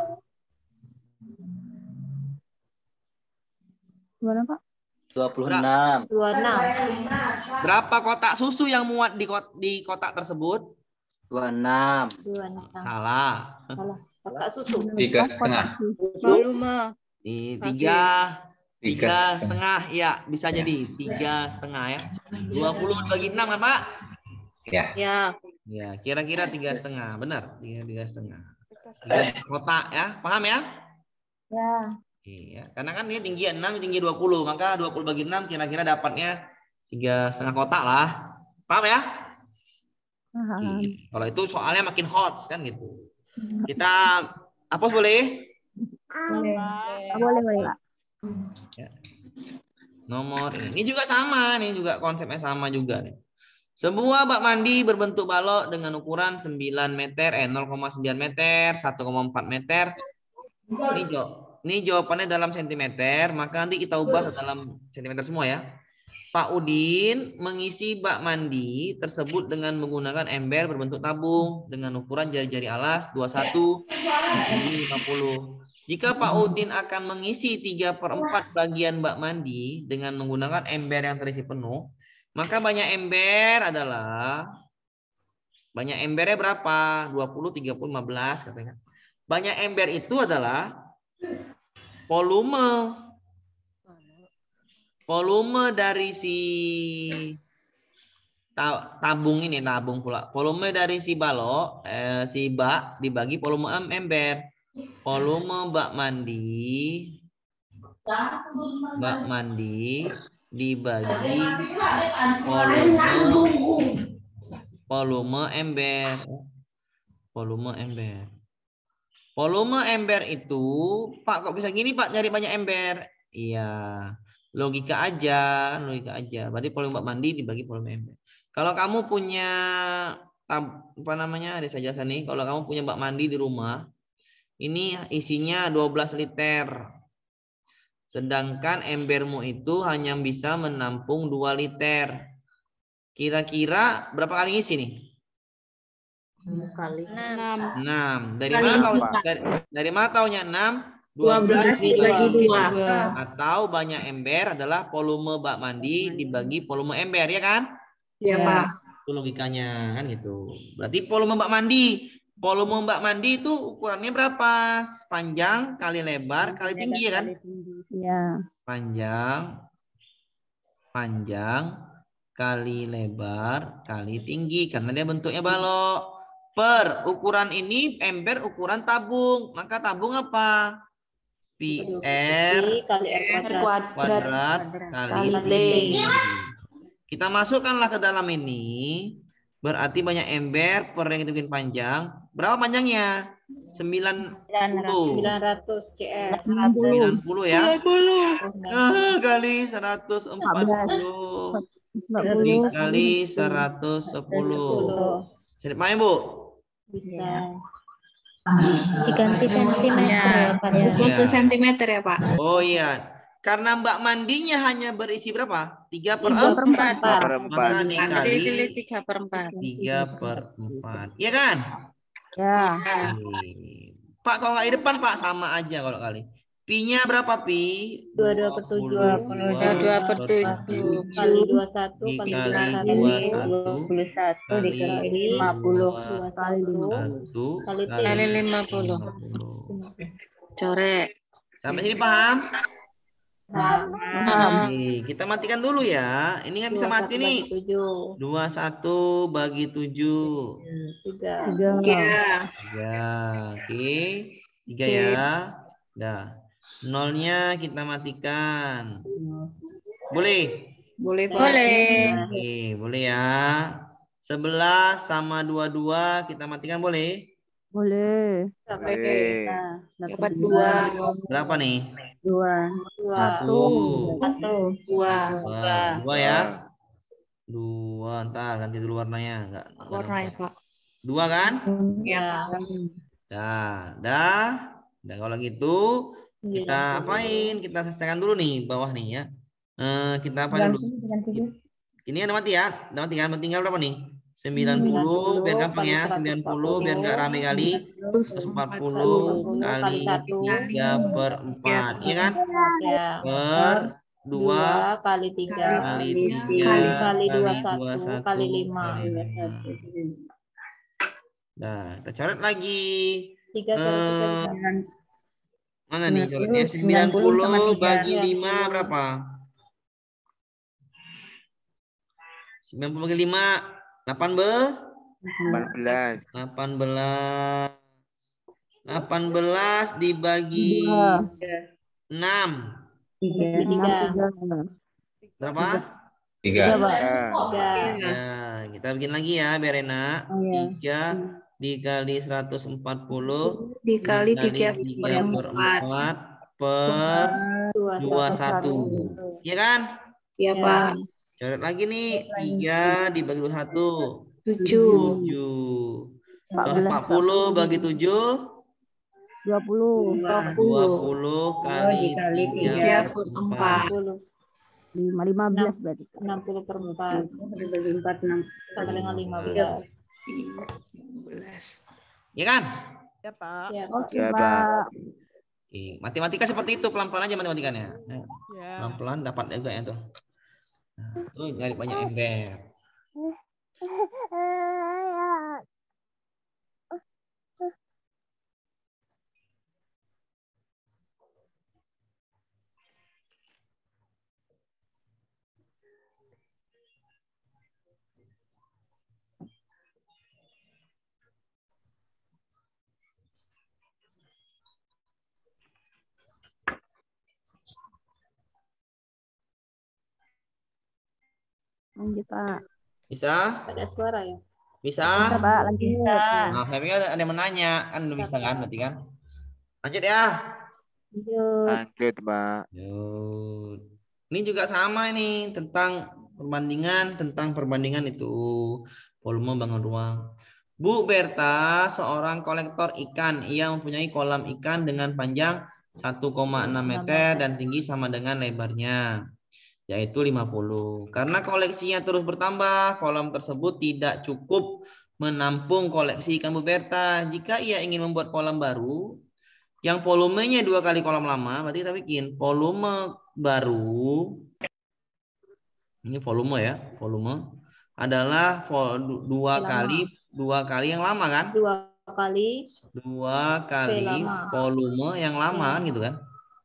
Gimana Pak? dua puluh enam. dua puluh enam. Berapa kotak susu yang muat di kotak, di kotak tersebut? dua puluh enam. dua puluh enam. Salah. Salah. Kakak susu. Tiga setengah. Volume. Di tiga, Tiga tiga setengah, ya bisa jadi tiga setengah ya. Dua puluh bagi enam kan Pak? Ya. Ya. Ya, kira-kira tiga setengah, benar? Tiga tiga setengah. Tiga kotak ya, paham ya? Ya. Iya, karena kan ini tinggi enam, tinggi dua puluh, maka dua puluh bagi enam kira-kira dapatnya tiga setengah kotak lah. Paham ya? Paham. Oke. Kalau itu soalnya makin hot kan gitu. Kita hapus boleh? Boleh. Ah, boleh, boleh, Pak. Ya. Nomor ini. Ini juga sama nih, juga konsepnya sama juga nih. Sebuah bak mandi berbentuk balok dengan ukuran sembilan meter, eh nol koma sembilan meter, satu koma empat meter. Ini jawab, ini jawabannya dalam sentimeter, maka nanti kita ubah ke dalam sentimeter semua ya. Pak Udin mengisi bak mandi tersebut dengan menggunakan ember berbentuk tabung dengan ukuran jari-jari alas dua puluh satu lima puluh. Jika Pak Udin akan mengisi tiga per empat bagian bak mandi dengan menggunakan ember yang terisi penuh, maka banyak ember adalah, banyak embernya berapa? dua puluh, tiga puluh, lima belas katanya. Banyak ember itu adalah volume. Volume dari si tabung ini, tabung pula. Volume dari si balok, eh, si bak dibagi volume ember. Volume bak mandi, bak mandi dibagi volume, volume ember. Volume ember. Volume ember itu, Pak kok bisa gini Pak nyari banyak ember? Iya. Logika aja, logika aja. Berarti volume bak mandi dibagi volume ember. Kalau kamu punya apa namanya? Ada saja nih. Kalau kamu punya bak mandi di rumah, ini isinya dua belas liter. Sedangkan embermu itu hanya bisa menampung dua liter. Kira-kira berapa kali ngisi nih? Kali enam. enam. Dari mana tahu? Dari, dari mana taunya enam? dua belas dibagi dua. Atau banyak ember adalah volume bak mandi dibagi volume ember, ya kan? Iya, Pak. Itu logikanya kan gitu. Berarti volume bak mandi, volume bak mandi itu ukurannya berapa? Panjang kali lebar kali tinggi, ya kan? Iya. Panjang, panjang kali lebar kali tinggi karena dia bentuknya balok. Per ukuran ini ember ukuran tabung, maka tabung apa? Pi R kali R kuadrat. kuadrat kali T. Kita masukkanlah ke dalam ini. Berarti banyak ember per yang itu panjang. Berapa panjangnya? sembilan puluh. sembilan ratus C R. sembilan puluh ya. Ah, kali seratus empat puluh dikali seratus sepuluh. Jadi main Bu? Bisa. Diganti sentimeter ya, Pak. Ganti sentimeter ya, Pak. Oh iya. Karena mbak mandinya hanya berisi berapa? tiga per Tiga per empat. empat. Maka dikali tiga per empat. tiga per empat. Iya kan? Ya. Oke. Pak, kalau nggak di depan, Pak, sama aja kalau kali. Pi-nya berapa, Pi? dua puluh dua per tujuh. dua per tujuh. Kali dua puluh satu kali Dikali dua dua puluh satu dikali lima puluh kali satu kali Kali lima puluh. Coret. Sampai sini paham? Paham. Oke, kita matikan dulu ya. Ini nggak bisa mati nih. tujuh. dua puluh satu bagi tujuh. tiga. Tiga. Ya, oke. Tiga ya. Dah. Nolnya kita matikan. Boleh? Boleh. Boleh. Oke, boleh ya. sebelas sama dua puluh dua kita matikan boleh? Boleh. Sampai kita Dapat dua. Berapa nih? Dua. Satu. Satu. Dua. Dua, dua ya. Dua, ntar ganti dulu warnanya. Enggak, enggak Warna ya, nampak. Pak. Dua kan? Ya. Dah, dah. Dan kalau gitu kita apain? Kita selesaikan dulu nih bawah nih ya. Eh, kita apa dulu? Ini ada mati ya? Ada mati kan? Tinggal berapa nih? sembilan puluh biar gampang ya. sembilan puluh biar enggak rame kali. empat puluh kali tiga per empat. Iya kan? Ya. Per dua kali tiga kali tiga kali dua satu satu kali lima. Nah, kita coret lagi. Tiga kali tiga bisa. Eh, mana nih coretnya? sembilan sembilan puluh sama puluh tiga. bagi Sembilan lima puluh. berapa? sembilan puluh bagi lima, delapan be? delapan belas. delapan belas. delapan belas dibagi Dua. enam. Tiga. Tiga. Berapa? Tiga. Tiga, Pak. Tiga. Ya, kita bikin lagi ya, Berena. Oh, ya. tiga dikali seratus empat puluh Dikali dikali tiga tiga per per empat. empat per Dua. dua puluh satu. Iya kan? Ya, Pak. Coret lagi nih. tiga dibagi dua puluh satu. Tujuh. tujuh. Empat So, belas. empat puluh bagi tujuh. Dua puluh. Dua dua puluh. puluh kali dikali tiga Tiga per per empat. empat. Lima. Lima belas berarti. Enam puluh per empat. Dibagi empat, enam. Sama dengan lima belas. Iya kan? Ya, Pak. Ya, Oke, Ya, Pak. Oke, matematika seperti itu, pelan-pelan aja matematikanya. Nah, Ya. pelan-pelan dapat juga ya tuh. Nah, tuh nyari banyak ember. Lanjut, Pak. Bisa? ada suara ya. Bisa? Bisa, Pak. Lanjut. Nah, saya pikir ada yang menanya, kan udah bisa kan berarti kan? Lanjut ya. Lanjut. Lanjut, Pak. Lanjut. Ini juga sama ini tentang perbandingan, tentang perbandingan itu volume bangun ruang. Bu Berta seorang kolektor ikan. Ia mempunyai kolam ikan dengan panjang satu koma enam meter dan tinggi sama dengan lebarnya, yaitu lima puluh. Karena koleksinya terus bertambah, kolam tersebut tidak cukup menampung koleksi ikan Bu Berta. Jika ia ingin membuat kolam baru yang volumenya dua kali kolam lama, berarti kita bikin volume baru. Ini volume ya, volume adalah vol, dua Lama. kali dua kali yang lama kan? Dua kali. Dua kali lama. volume yang lama Ya. kan gitu kan?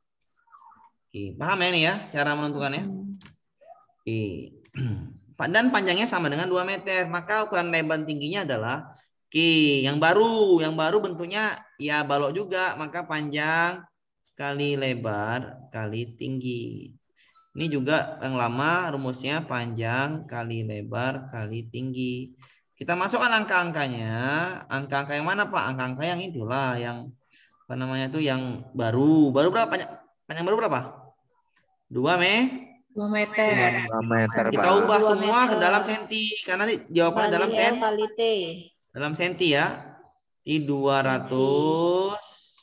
Oke, paham ya ini ya cara menentukannya? Oke. Dan panjangnya sama dengan dua meter. Maka ukuran lebar tingginya adalah oke, yang baru, yang baru bentuknya ya balok juga, maka panjang kali lebar kali tinggi. Ini juga yang lama rumusnya panjang kali lebar kali tinggi. Kita masukkan angka-angkanya. Angka-angka yang mana, Pak? Angka-angka yang itulah yang apa namanya itu yang baru. Baru berapa panjang? Panjang baru berapa? Dua me? Dua meter. dua meter, Kita Pak. ubah Dua semua ke meter. dalam senti karena jawabannya Kali dalam L senti. kali T. Dalam senti ya. Di dua ratus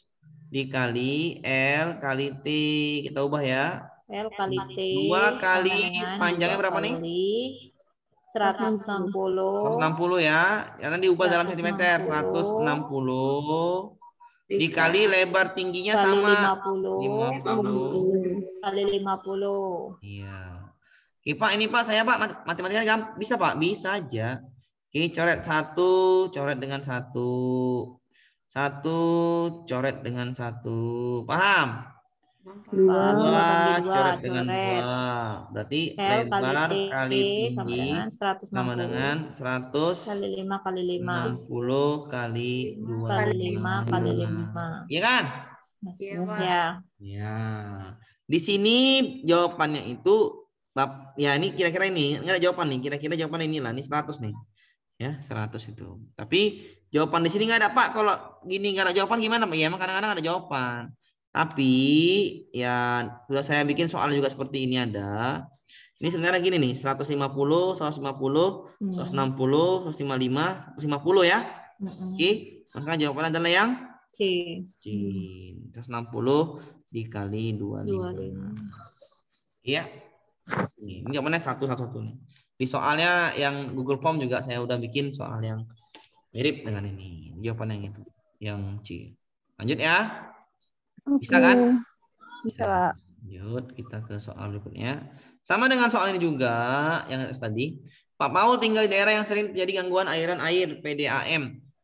dikali L kali T. Kita ubah ya. L kali T. Dua kali sama dengan panjangnya dua berapa nih? kali seratus enam puluh. seratus enam puluh ya. Karena diubah dalam seratus sentimeter. enam puluh. seratus enam puluh dikali lebar tingginya Kali sama lima puluh. lima puluh. Kali lima puluh. Iya. Oke, Pak, ini Pak saya Pak mat- matematikanya gampang. Bisa Pak? Bisa aja. Oke, coret satu, coret dengan satu. Satu, coret dengan satu. Paham? Dua. Dua Dua, bagi dua, coret dengan coret. dua. Berarti L lebar kali T kali sama tinggi dengan seratus enam sama puluh. dengan seratus Kali lima kali lima. enam puluh kali dua. Kali lima kali lima. Iya kan? Iya, Pak. Ya. Ya. Di sini jawabannya itu bab ya ini kira-kira ini enggak ada jawaban nih. Kira-kira jawaban inilah ini seratus nih. Ya, seratus itu. Tapi jawaban di sini enggak ada, Pak. Kalau gini enggak ada jawaban gimana, Pak? Ya, emang kadang-kadang ada jawaban. Tapi ya sudah saya bikin soal juga seperti ini ada. Ini sebenarnya gini nih, seratus lima puluh, seratus lima puluh, seratus enam puluh, seratus lima puluh lima, seratus lima puluh ya. Oke, maka jawabannya adalah yang C. C. seratus enam puluh dikali dua puluh lima. dua puluh lima. Iya. Ini, ini jawabannya satu satu satu nih. Di soalnya yang Google Form juga saya udah bikin soal yang mirip dengan ini. Jawabannya yang itu, yang C. Lanjut ya. Bisa Oke. kan? Bisa, Pak. Lanjut kita ke soal berikutnya. Sama dengan soal ini juga yang tadi. Pak Paul tinggal di daerah yang sering terjadi gangguan aliran air P D A M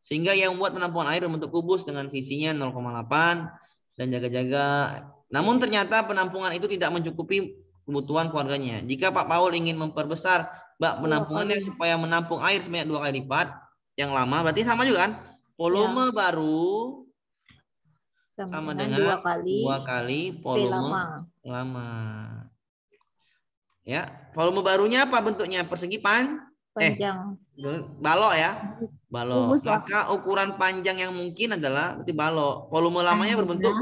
Sehingga yang membuat penampungan air berbentuk kubus dengan sisinya nol koma delapan dan jaga-jaga. Namun ternyata penampungan itu tidak mencukupi kebutuhan keluarganya. Jika Pak Paul ingin memperbesar bak penampungannya supaya menampung air sebanyak dua kali lipat yang lama, berarti sama juga kan? Volume ya. baru sama dengan dua kali, dua kali volume lama. lama. Ya, volume barunya apa bentuknya? Persegi pan? Panjang. Eh, balok ya, balok. Maka ukuran panjang yang mungkin adalah berarti balok. Volume lamanya berbentuk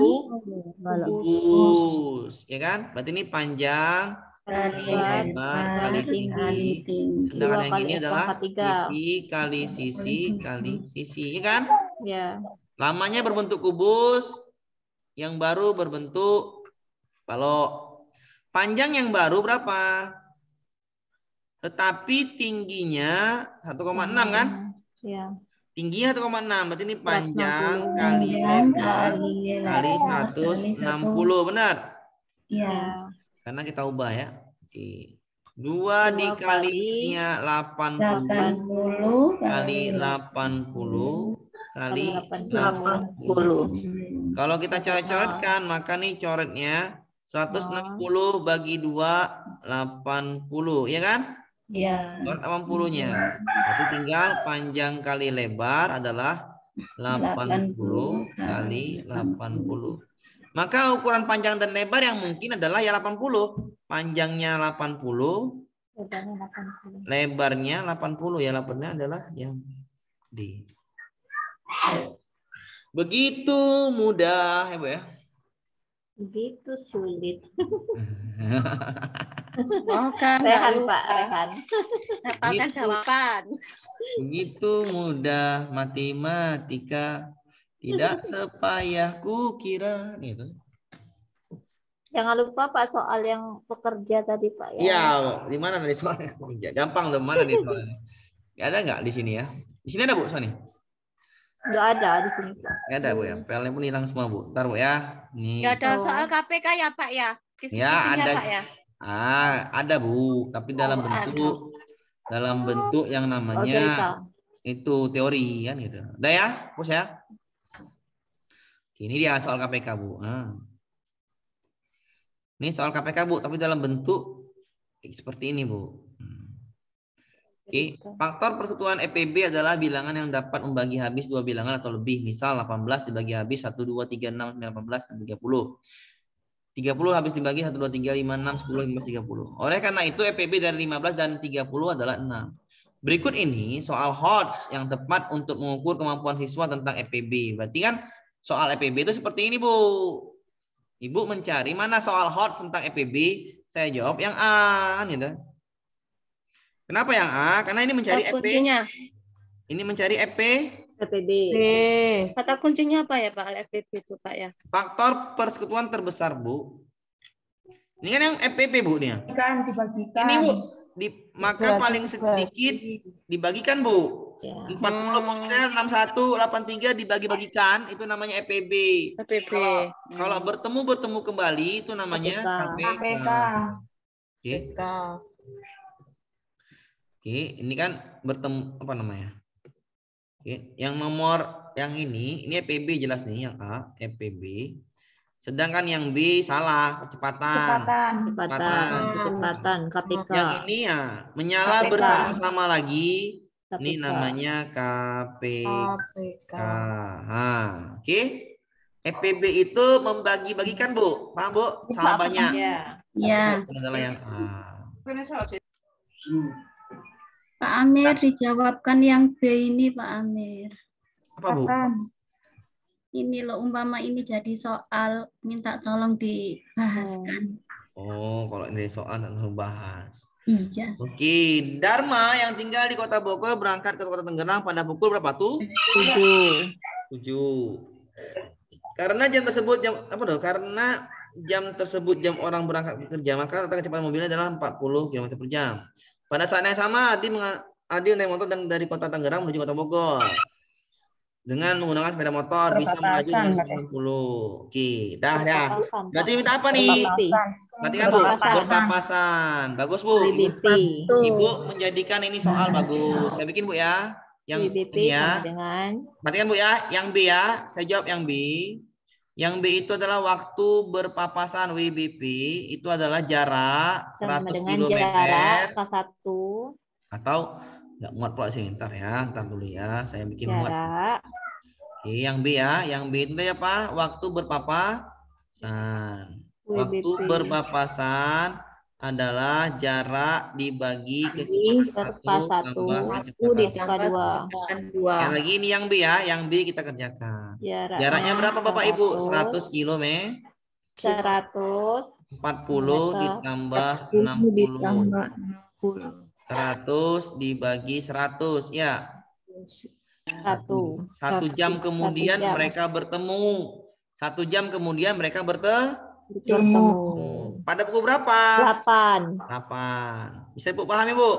kubus, ya kan? Berarti ini panjang kali lebar kali tinggi. Sedangkan yang ini adalah sisi kali sisi kali sisi, ya kan? Ya. Lamanya berbentuk kubus, yang baru berbentuk balok. Panjang yang baru berapa? Tetapi tingginya satu koma enam kan? Ya. Tingginya satu koma enam, berarti ini panjang kali lebar kali seratus enam puluh, benar? Iya. Karena kita ubah ya. Oke. dua dikalinya delapan puluh kali delapan puluh kali delapan puluh. Kalau kita coret-coretkan, maka nih coretnya seratus enam puluh bagi dua, delapan puluh, ya kan? Iya. delapan puluh-nya. Berarti tinggal panjang kali lebar adalah delapan puluh kali delapan puluh. Maka ukuran panjang dan lebar yang mungkin adalah ya delapan puluh. Panjangnya delapan puluh, lebarnya delapan puluh. Ya lebarnya adalah yang D. Begitu mudah ya Bu ya. Begitu sulit. Oh kan, Rehan Pak, Rehan. Hafalkan jawaban. Begitu mudah matematika, tidak sepayah kukira, gitu. Jangan lupa Pak soal yang pekerja tadi Pak ya. Iya, di mana tadi soalnya pekerja? Gampang dong, mana nih soalnya? Ada nggak di sini ya? Di sini ada Bu soalnya? Nggak ada di sini Pak. Nggak ada Bu ya. P L-nya pun hilang semua Bu. Ntar Bu ya. Nih. Nggak ada soal K P K ya Pak ya? Ya ada. Pak, ya? Ah, ada Bu, tapi dalam Oh, bentuk ada. dalam bentuk yang namanya oh, itu teori kan gitu. Udah ya, Bos ya. Ini dia soal K P K Bu. Ah. Ini soal K P K Bu, tapi dalam bentuk seperti ini Bu. Oke, faktor persekutuan E P B adalah bilangan yang dapat membagi habis dua bilangan atau lebih. Misal delapan belas dibagi habis satu, dua, tiga, enam, sembilan, delapan belas, dan tiga puluh. tiga puluh habis dibagi satu, dua, tiga, lima, enam, sepuluh, lima belas, tiga puluh. Oleh karena itu E P B dari lima belas dan tiga puluh adalah enam. Berikut ini soal Hodge yang tepat untuk mengukur kemampuan siswa tentang E P B. Berarti kan soal E P B itu seperti ini Bu. Ibu mencari mana soal Hodge tentang E P B. Saya jawab yang A. Gitu. Kenapa yang A? Karena ini mencari E P. Kuncinya. Ini mencari E P. E P B. Kata kuncinya apa ya Pak? E P B itu Pak ya? Faktor persekutuan terbesar Bu. Ini kan yang E P B Bu nih. Kan dibagikan. Ini Bu. Di, maka paling sedikit dibagikan Bu. Ya. empat puluh enam puluh satu, delapan puluh tiga dibagi-bagikan itu namanya E P B. E P B. Kalau, hmm. kalau bertemu bertemu kembali itu namanya K P K. Oke. Oke, ini kan bertemu apa namanya? Oke, yang nomor yang ini, ini E P B jelas nih yang A, E P B. Sedangkan yang B salah, kecepatan. Kecepatan, kecepatan, kecepatan K P K. Yang ini ya menyala bersama-sama lagi. K P K. Ini namanya K P K. Nah, oke. E P B itu membagi-bagikan Bu, paham Bu? Sama banyak. Iya. Adalah yang A. Pak Amir, dijawabkan yang B ini Pak Amir. Apa Bu? Ini loh, umpama ini jadi soal, minta tolong dibahaskan. Oh, kalau ini soal harus bahas. Iya. Oke, Dharma yang tinggal di Kota Bogor berangkat ke Kota Tangerang pada pukul berapa tuh? Tujuh. Tujuh. Karena jam tersebut jam apa dong? Karena jam tersebut jam orang berangkat bekerja, maka rata kecepatan mobilnya adalah empat puluh kilometer per jam. Pada saat yang sama, Adi Adi naik motor dan dari Kota Tangerang menuju Kota Bogor. Dengan menggunakan sepeda motor bisa melaju dengan enam puluh. Oke, dah dah. Berarti minta apa nih? Berarti kan Bu, berpapasan. Bagus Bu. Ibu, Ibu menjadikan ini soal bagus. Saya bikin Bu ya. yang W B P ini sama ya. dengan Perhatikan Bu ya, yang B ya. Saya jawab yang B. Yang B itu adalah waktu berpapasan W B P itu adalah jarak sama seratus dengan kilometer jarak K satu atau nggak muat pula sih, ntar ya, ntar dulu ya, saya bikin muat. jarak Oke, yang B ya, yang B itu apa? Waktu berpapasan. W B P Waktu berpapasan adalah jarak dibagi K kecepatan satu tambah di kecepatan. K dua. Yang lagi ini yang B ya, yang B kita kerjakan. Jaraknya, Jaraknya berapa Bapak Ibu? seratus seratus kilometer. seratus empat puluh ditambah enam puluh. seratus dibagi seratus ya. satu. Satu jam kemudian Satu jam. mereka bertemu. Satu jam kemudian mereka bertemu. Bertemu. Pada pukul berapa? delapan. delapan. Bisa Ibu pahami Bu?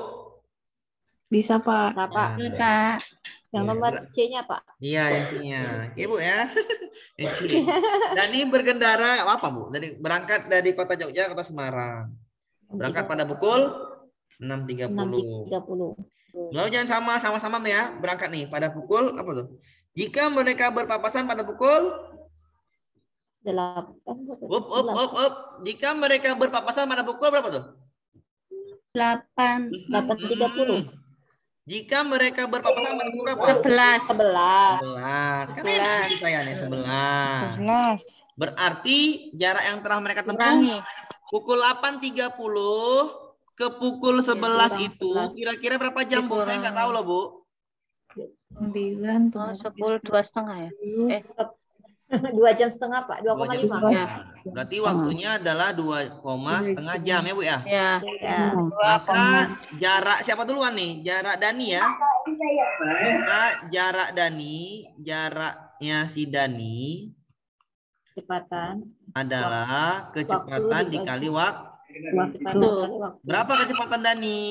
Bisa, Pak. Bisa, Pak. Nah, Pak. Yang ya. nomor C-nya, Pak. Iya, yang C-nya. Oke, Bu ya. Yang C. Dan ini berkendara apa, Bu? Dari berangkat dari kota Jogja ke kota Semarang. Berangkat pada pukul enam tiga enam puluh. tiga puluh. Lalu jangan sama sama-sama ya, berangkat nih pada pukul apa tuh? Jika mereka berpapasan pada pukul delapan. up, up, up, up. Jika mereka berpapasan pada pukul berapa tuh? delapan. delapan tiga puluh. Jika mereka berpapasan pada pukul berapa? sebelas. sebelas. sebelas. Karena ini sisi saya nih sebelas. sebelas. Berarti jarak yang telah mereka tempuh Kurangi. pukul delapan tiga puluh ke pukul sebelas kurang itu sebelas. kira-kira berapa jam, Bu? Saya nggak tahu loh, Bu. sembilan. Oh, sepuluh dua setengah ya. Eh, Dua jam setengah, Pak. Dua Dua koma jam lima. setengah. Berarti waktunya adalah dua koma setengah jam ya, Bu ya. ya. Ya. Maka jarak siapa duluan nih? Jarak Dani ya. Maka jarak Dani, jaraknya si Dani Kecepatan. adalah kecepatan dikali waktu. Kecepatan kali waktu. Berapa kecepatan Dani?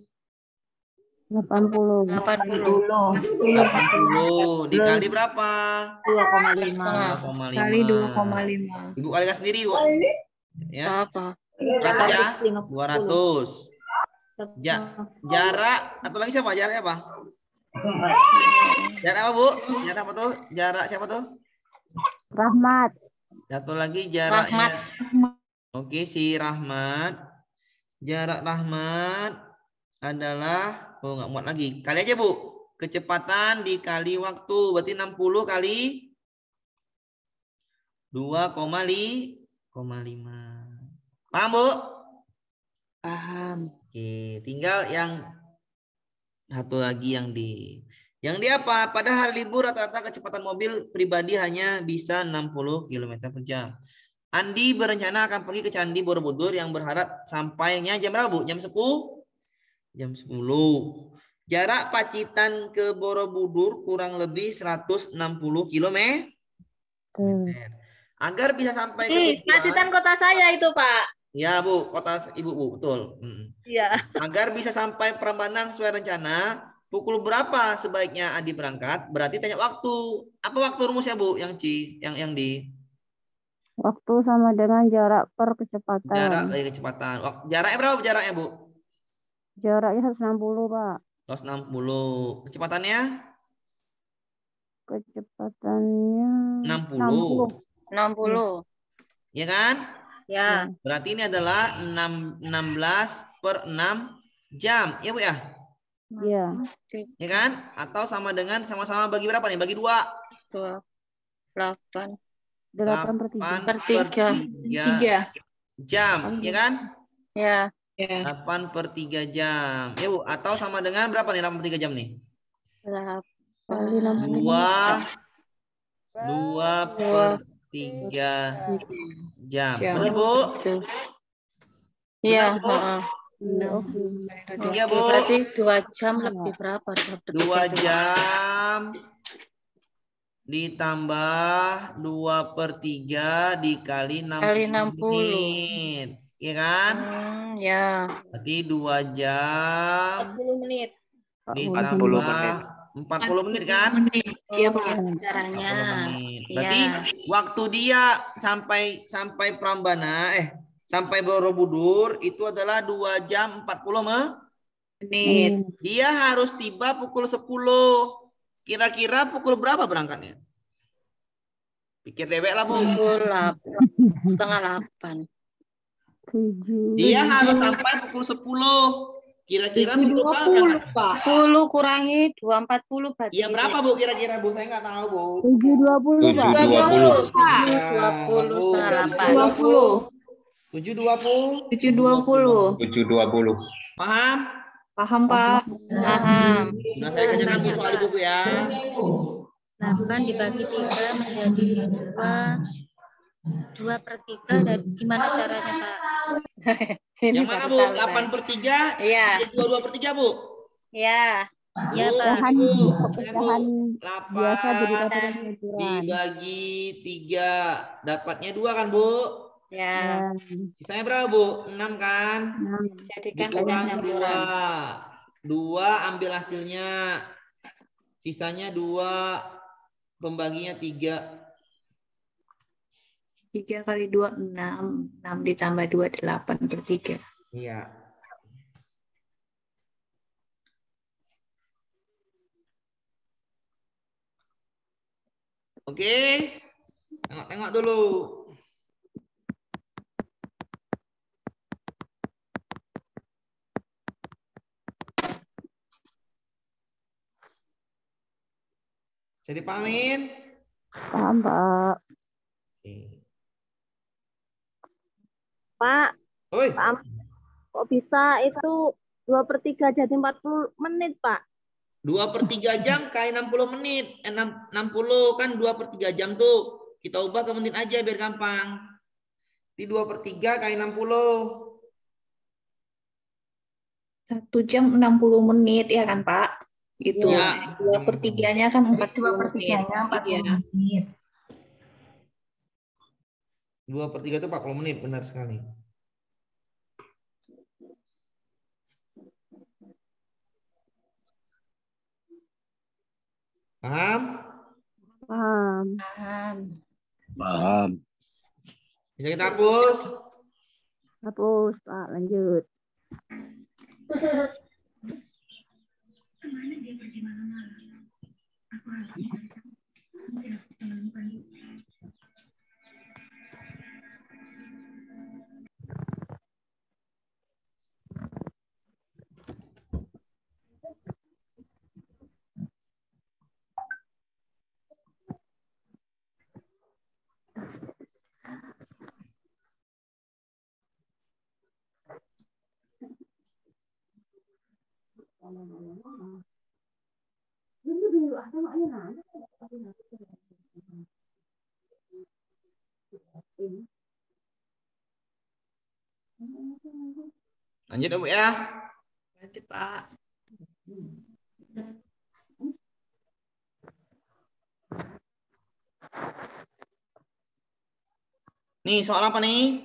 delapan puluh. delapan puluh. delapan puluh dikali berapa? dua koma lima. dua koma lima. Kali dua koma lima. Ibu kalikan sendiri, Bu. Ya. Apa? Berarti ya dua ratus. Ja, jarak atau lagi siapa? Jarak apa? Jarak apa, Bu? Jarak apa tuh? Jarak siapa tuh? Rahmat. Satu lagi jaraknya. Oke, si Rahmat. Jarak Rahmat adalah, oh nggak muat lagi. Kali aja, Bu. Kecepatan dikali waktu. Berarti enam puluh kali dua koma lima. Paham, Bu? Paham. Oke, tinggal yang satu lagi yang di yang di apa? Pada hari libur rata-rata kecepatan mobil pribadi hanya bisa enam puluh kilometer per jam. Andi berencana akan pergi ke Candi Borobudur yang berharap sampainya jam berapa, Bu? Jam sepuluh? Jam sepuluh. Jarak Pacitan ke Borobudur kurang lebih seratus enam puluh kilometer. Agar bisa sampai ke tujuan. Pacitan kota saya itu, Pak. Ya, Bu, kota Ibu, Bu, betul. Iya. Agar bisa sampai Prambanan sesuai rencana, pukul berapa sebaiknya Adi berangkat? Berarti tanya waktu. Apa waktu rumusnya, Bu? Yang C, yang yang di Waktu sama dengan jarak per kecepatan. jarak eh, kecepatan. Wak- Jaraknya berapa jaraknya, Bu? Jaraknya seratus enam puluh, Pak. seratus enam puluh. Kecepatannya Kecepatannya enam puluh. enam puluh. Ya kan? Ya. Berarti ini adalah enam, enam belas per enam jam. Ya, Bu ya? Iya. Ya kan? Atau sama dengan sama-sama bagi berapa nih? Bagi dua. Dua. Delapan. delapan per tiga. delapan Per tiga. tiga jam. Ya kan? Ya. delapan per tiga jam. Ya, Bu. Atau sama dengan berapa nih delapan per tiga jam nih? Kali enam puluh. Dua. Dua per tiga jam. Benar, Bu? Iya. Benar, Bu? heeh. Oke. Iya, Oke, Bu. berarti dua jam lebih berapa? Dua jam ditambah dua per tiga dikali enam Kali enam puluh. menit. Iya kan? Hmm, ya. Berarti dua jam empat puluh menit. ditambah empat puluh menit. empat puluh menit kan? Iya, Pak. Caranya. empat puluh menit. Berarti Iya. waktu dia sampai sampai Prambana eh sampai Borobudur itu adalah dua jam empat puluh Menit. Dia harus tiba pukul sepuluh. Kira-kira pukul berapa berangkatnya? Pikir dewek lah, Bu. Pukul delapan, setengah delapan. Tujuh. Dia harus sampai pukul sepuluh. Kira-kira tujuh pukul dua berapa puluh, berangkatnya? Pak. sepuluh kurangi dua empat puluh berarti. Iya berapa, Bu? Kira-kira, Bu? Saya nggak tahu, Bu. Tujuh dua puluh, tujuh Pak. dua puluh. Pak. dua puluh setengah delapan. dua puluh. tujuh dua puluh. tujuh dua puluh. tujuh dua puluh. Paham? Paham, Pak? Paham. Nah, saya kerjakan Bu soal ibu ya. delapan dibagi tiga menjadi dua. dua per tiga. Dan gimana caranya, Pak? Ini Yang mana, baru Bu? tahu delapan saya. per tiga? Iya. dua dua per tiga, Bu? Ya. Ya, Bu, Pak. Pecahan, Bu. pecahan biasa jadi delapan dapur pengaturan. dibagi tiga. Dapatnya dua kan, Bu? Ya. Sisanya berapa, Bu? enam kan? Jadikan Dikurang badan dua. campuran. dua ambil hasilnya. Sisanya dua. Pembaginya tiga. tiga kali dua, enam. enam ditambah dua, delapan per tiga. Iya. Oke. Tengok-tengok dulu. Jadi pahamin? Paham, Pak. Oke. Pak, Oi. Pak Ahmad, kok bisa itu dua per tiga jadi empat puluh menit, Pak? dua per tiga jam kali enam puluh menit. Eh, enam puluh kan dua per tiga jam tuh. Kita ubah ke menit aja biar gampang. Di dua per tiga kali enam puluh. Satu jam enam puluh menit, ya kan, Pak? Itu. Ya. Dua per tiganya kan empat puluh menit. Iya. dua per tiga itu empat puluh menit. Benar sekali. Paham? Paham. Paham. Paham. Bisa kita hapus? Hapus, Pak. Lanjut. Lanjut, Bu ya. Lanjut, Pak. Nih, soal apa nih?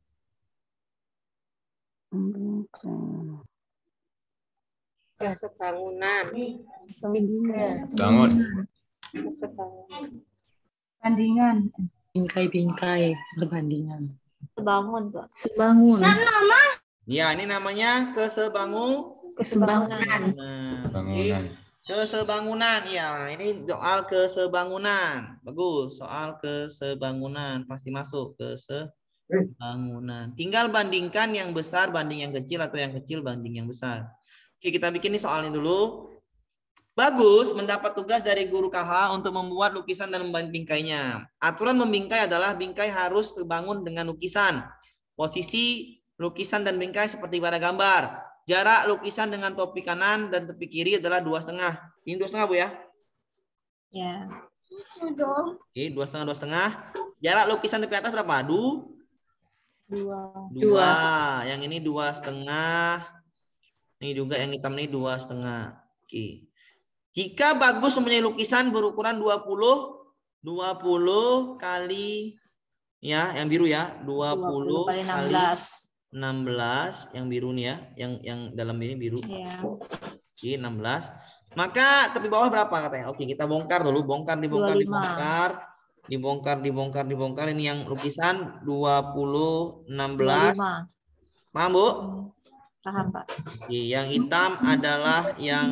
Kesebangunan. Bangun. Kesebangunan. Bandingan. Bingkai-bingkai perbandingan. Sebangun, Pak. Sebangun. Ya, ini namanya kesebangun. Kesebangunan. Bangunan. Kesebangunan. Ya, ini soal kesebangunan. Bagus, soal kesebangunan pasti masuk kesebangunan. Tinggal bandingkan yang besar banding yang kecil atau yang kecil banding yang besar. Oke, kita bikin nih soalnya dulu. Bagus mendapat tugas dari guru K H untuk membuat lukisan dan membingkainya. Aturan membingkai adalah bingkai harus sebangun dengan lukisan. Posisi lukisan dan bingkai seperti pada gambar. Jarak lukisan dengan topi kanan dan topi kiri adalah dua setengah. Ini dua setengah, Bu ya? Ya. Oke, dua setengah dua setengah. Jarak lukisan tepi atas berapa? Du? Dua. Dua. Yang ini dua setengah. Ini juga yang hitam ini dua setengah. Oke. Jika bagus mempunyai lukisan berukuran dua puluh, dua puluh kali ya, yang biru ya, dua puluh kali enam kali belas. enam belas yang biru nih ya, yang yang dalam ini biru. Iya. Oke, enam belas. Maka tepi bawah berapa katanya? Oke, kita bongkar dulu, bongkar dibongkar dua puluh lima. dibongkar. Dibongkar dibongkar dibongkar ini yang lukisan dua puluh enam belas. dua puluh lima. Paham, Bu? Paham, Pak. Oke, yang hitam adalah yang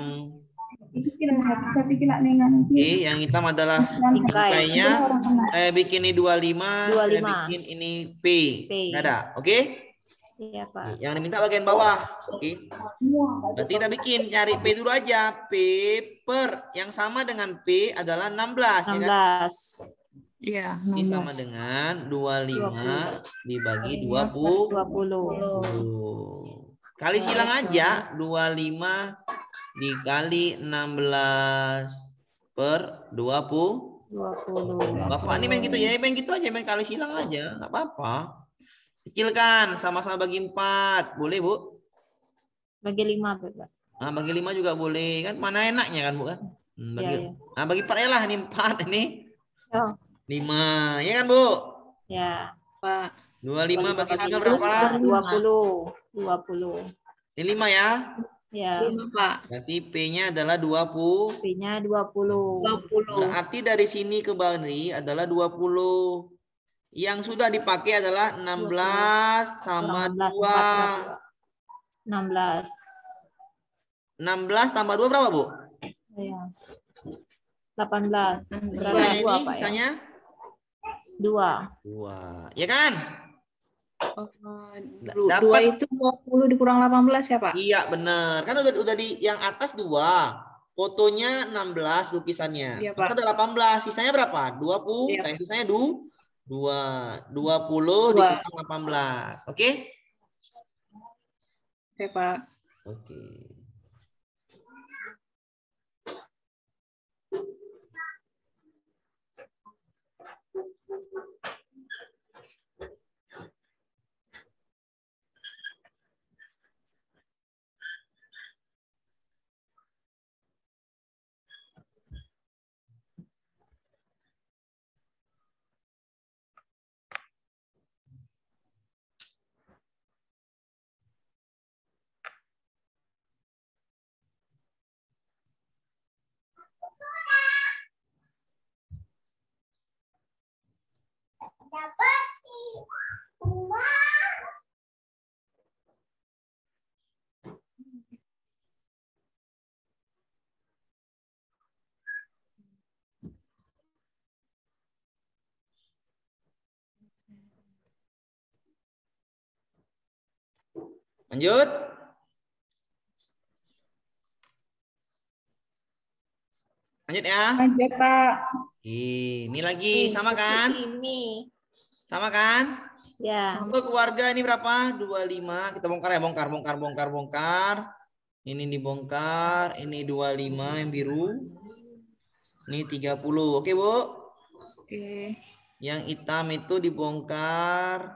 Oke, yang hitam adalah bingkainya. Saya bikin ini dua puluh lima, dua puluh saya lima. bikin ini P. P. Nggak ada, oke? Iya, Pak. Yang diminta bagian bawah, oke? Berarti kita bikin, cari P dulu aja. P per yang sama dengan P adalah enam belas. enam Ya kan? belas. Iya, Ini sama dengan dua puluh lima dibagi dua puluh. dua puluh. Kali silang aja, dua puluh lima dikali enam belas per dua puluh. dua puluh. Bapak ini main gitu ya, main gitu aja, main kali silang aja, nggak apa-apa. Kecilkan, sama-sama bagi empat, boleh Bu? Bagi lima, Pak. Nah, bagi lima juga boleh, kan mana enaknya kan Bu kan? Hmm, bagi, Ya, ya. Nah, bagi empat ya lah, ini empat, ini Oh. lima, ya kan Bu? Ya. Pak. dua puluh lima bagi lima Terus berapa? dua puluh. dua puluh. Ini lima ya? Ya. lima, Pak. Berarti P-nya adalah dua puluh. P-nya dua puluh. dua puluh. Berarti dari sini ke bawah adalah dua puluh. Yang sudah dipakai adalah enam belas sama dua. enam belas. enam belas tambah dua berapa, Bu? Ya. delapan belas. Berarti Sisanya dua, ini, Pak ya? sisanya dua. dua. Ya kan? Oh, du- Dapat. dua itu dua puluh dikurang delapan belas ya, Pak? Iya, benar. Kan udah udah di yang atas dua. Fotonya enam belas lukisannya. Iya, Maka Pak. delapan belas. Sisanya berapa? dua puluh. Iya. Eh, sisanya du dua. dua puluh Dua. dikurang delapan belas. Oke? Oke, Pak. Oke. Lanjut. Lanjut ya. Lanjut, Pak. Ini lagi sama kan? Ini. Sama kan? Ya. Untuk keluarga ini berapa? dua puluh lima. Kita bongkar ya, bongkar, bongkar, bongkar, bongkar. Ini dibongkar, ini dua puluh lima yang biru. Ini tiga puluh. Oke, Bu? Oke. Yang hitam itu dibongkar.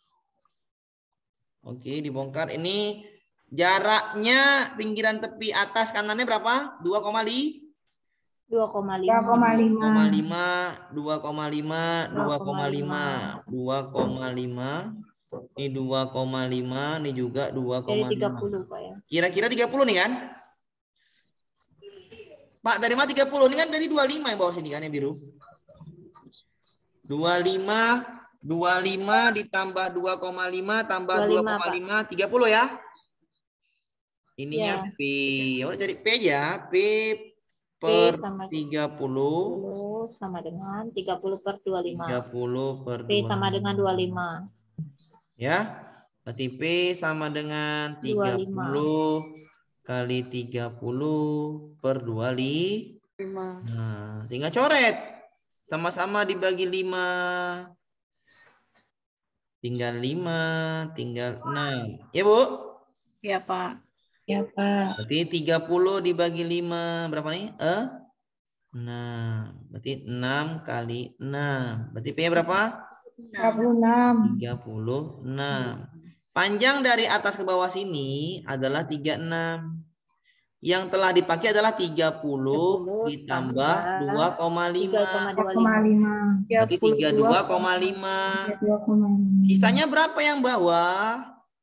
Oke, dibongkar. Ini jaraknya pinggiran tepi atas kanannya berapa? dua koma lima. dua koma lima. dua koma lima. dua koma lima, dua koma lima, dua koma lima, dua koma lima. Ini dua koma lima, ini juga dua koma lima. Dari tiga puluh, Pak ya. Kira-kira tiga puluh nih kan? Pak, dari mana tiga puluh? Ini kan dari dua puluh lima yang bawah sini kan yang biru. dua puluh lima, dua puluh lima ditambah dua koma lima tambah dua koma lima, tiga puluh ya? Ininya Ya. P. Ya udah cari P aja. P per sama tiga puluh. sama dengan tiga puluh per dua puluh lima. tiga puluh per P sama dengan dua puluh lima. Ya. Berarti P sama dengan tiga puluh kali tiga puluh per dua puluh lima. Nah, tinggal coret. Sama-sama dibagi lima. Tinggal lima, tinggal enam. Ya, Bu? Ya, Pak. Ya, Pak. Berarti tiga puluh dibagi lima. Berapa nih? Eh? enam. Berarti enam kali enam. Berarti P-nya berapa? tiga puluh enam. tiga puluh enam. Panjang dari atas ke bawah sini adalah tiga puluh enam. Yang telah dipakai adalah tiga puluh ditambah dua koma lima. tiga koma lima. Berarti tiga puluh dua koma lima. Sisanya berapa yang bawah?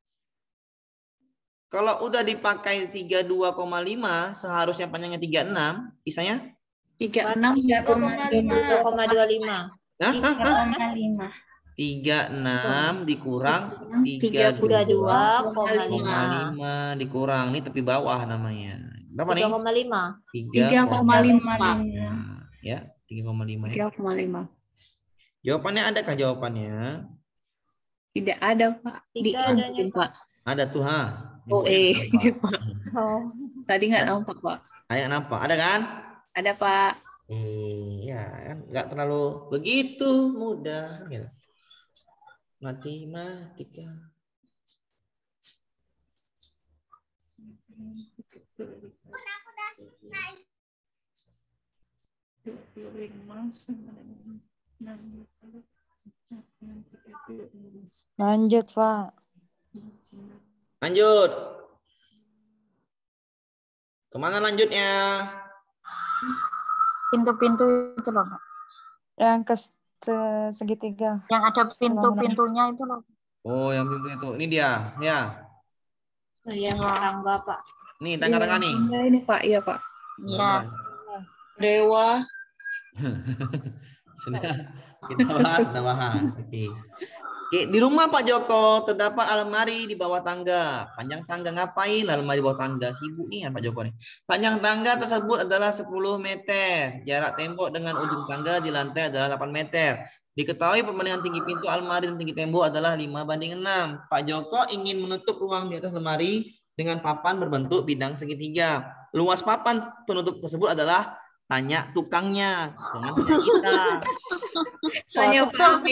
Kalau udah dipakai tiga puluh dua koma lima, seharusnya panjangnya tiga puluh enam. Sisanya? tiga puluh enam dua koma lima. Hah? Hah? Hah? tiga puluh enam dikurang tiga puluh dua koma lima dikurang. Ini tepi bawah namanya. Berapa nih? tiga koma lima. tiga koma lima. Ya, tiga koma lima. tiga koma lima. Jawabannya adakah jawabannya? Tidak ada, Pak. Di Tidak adanya, Pak. Ada tuh, ha. Oh, eh, Pak. Oh. Tadi nggak nampak, Pak. Ada nampak, ada kan? Ada, Pak. Iya, kan nggak terlalu begitu mudah. Gitu. Matematika. Lanjut, Pak. Lanjut. Kemana lanjutnya? Pintu-pintu itu loh, Pak. Yang ke se- segitiga. Yang ada pintu-pintunya itu loh. Oh, yang pintu itu. Ini dia, ya. Yang tangga, Pak. Nih, tangga-tangga nih. Iya, ini, Pak. Iya, Pak. Iya. Dewa. Sudah kita bahas, sudah bahas. Oke. Oke, di rumah Pak Joko terdapat almari di bawah tangga. Panjang tangga ngapain? Almari di bawah tangga. Sibuk nih ya Pak Joko nih. Panjang tangga tersebut adalah sepuluh meter. Jarak tembok dengan ujung tangga di lantai adalah delapan meter. Diketahui perbandingan tinggi pintu almari dan tinggi tembok adalah lima banding enam. Pak Joko ingin menutup ruang di atas lemari dengan papan berbentuk bidang segitiga. Luas papan penutup tersebut adalah tanya tukangnya. Jangan tanya kita. Tanya Pak.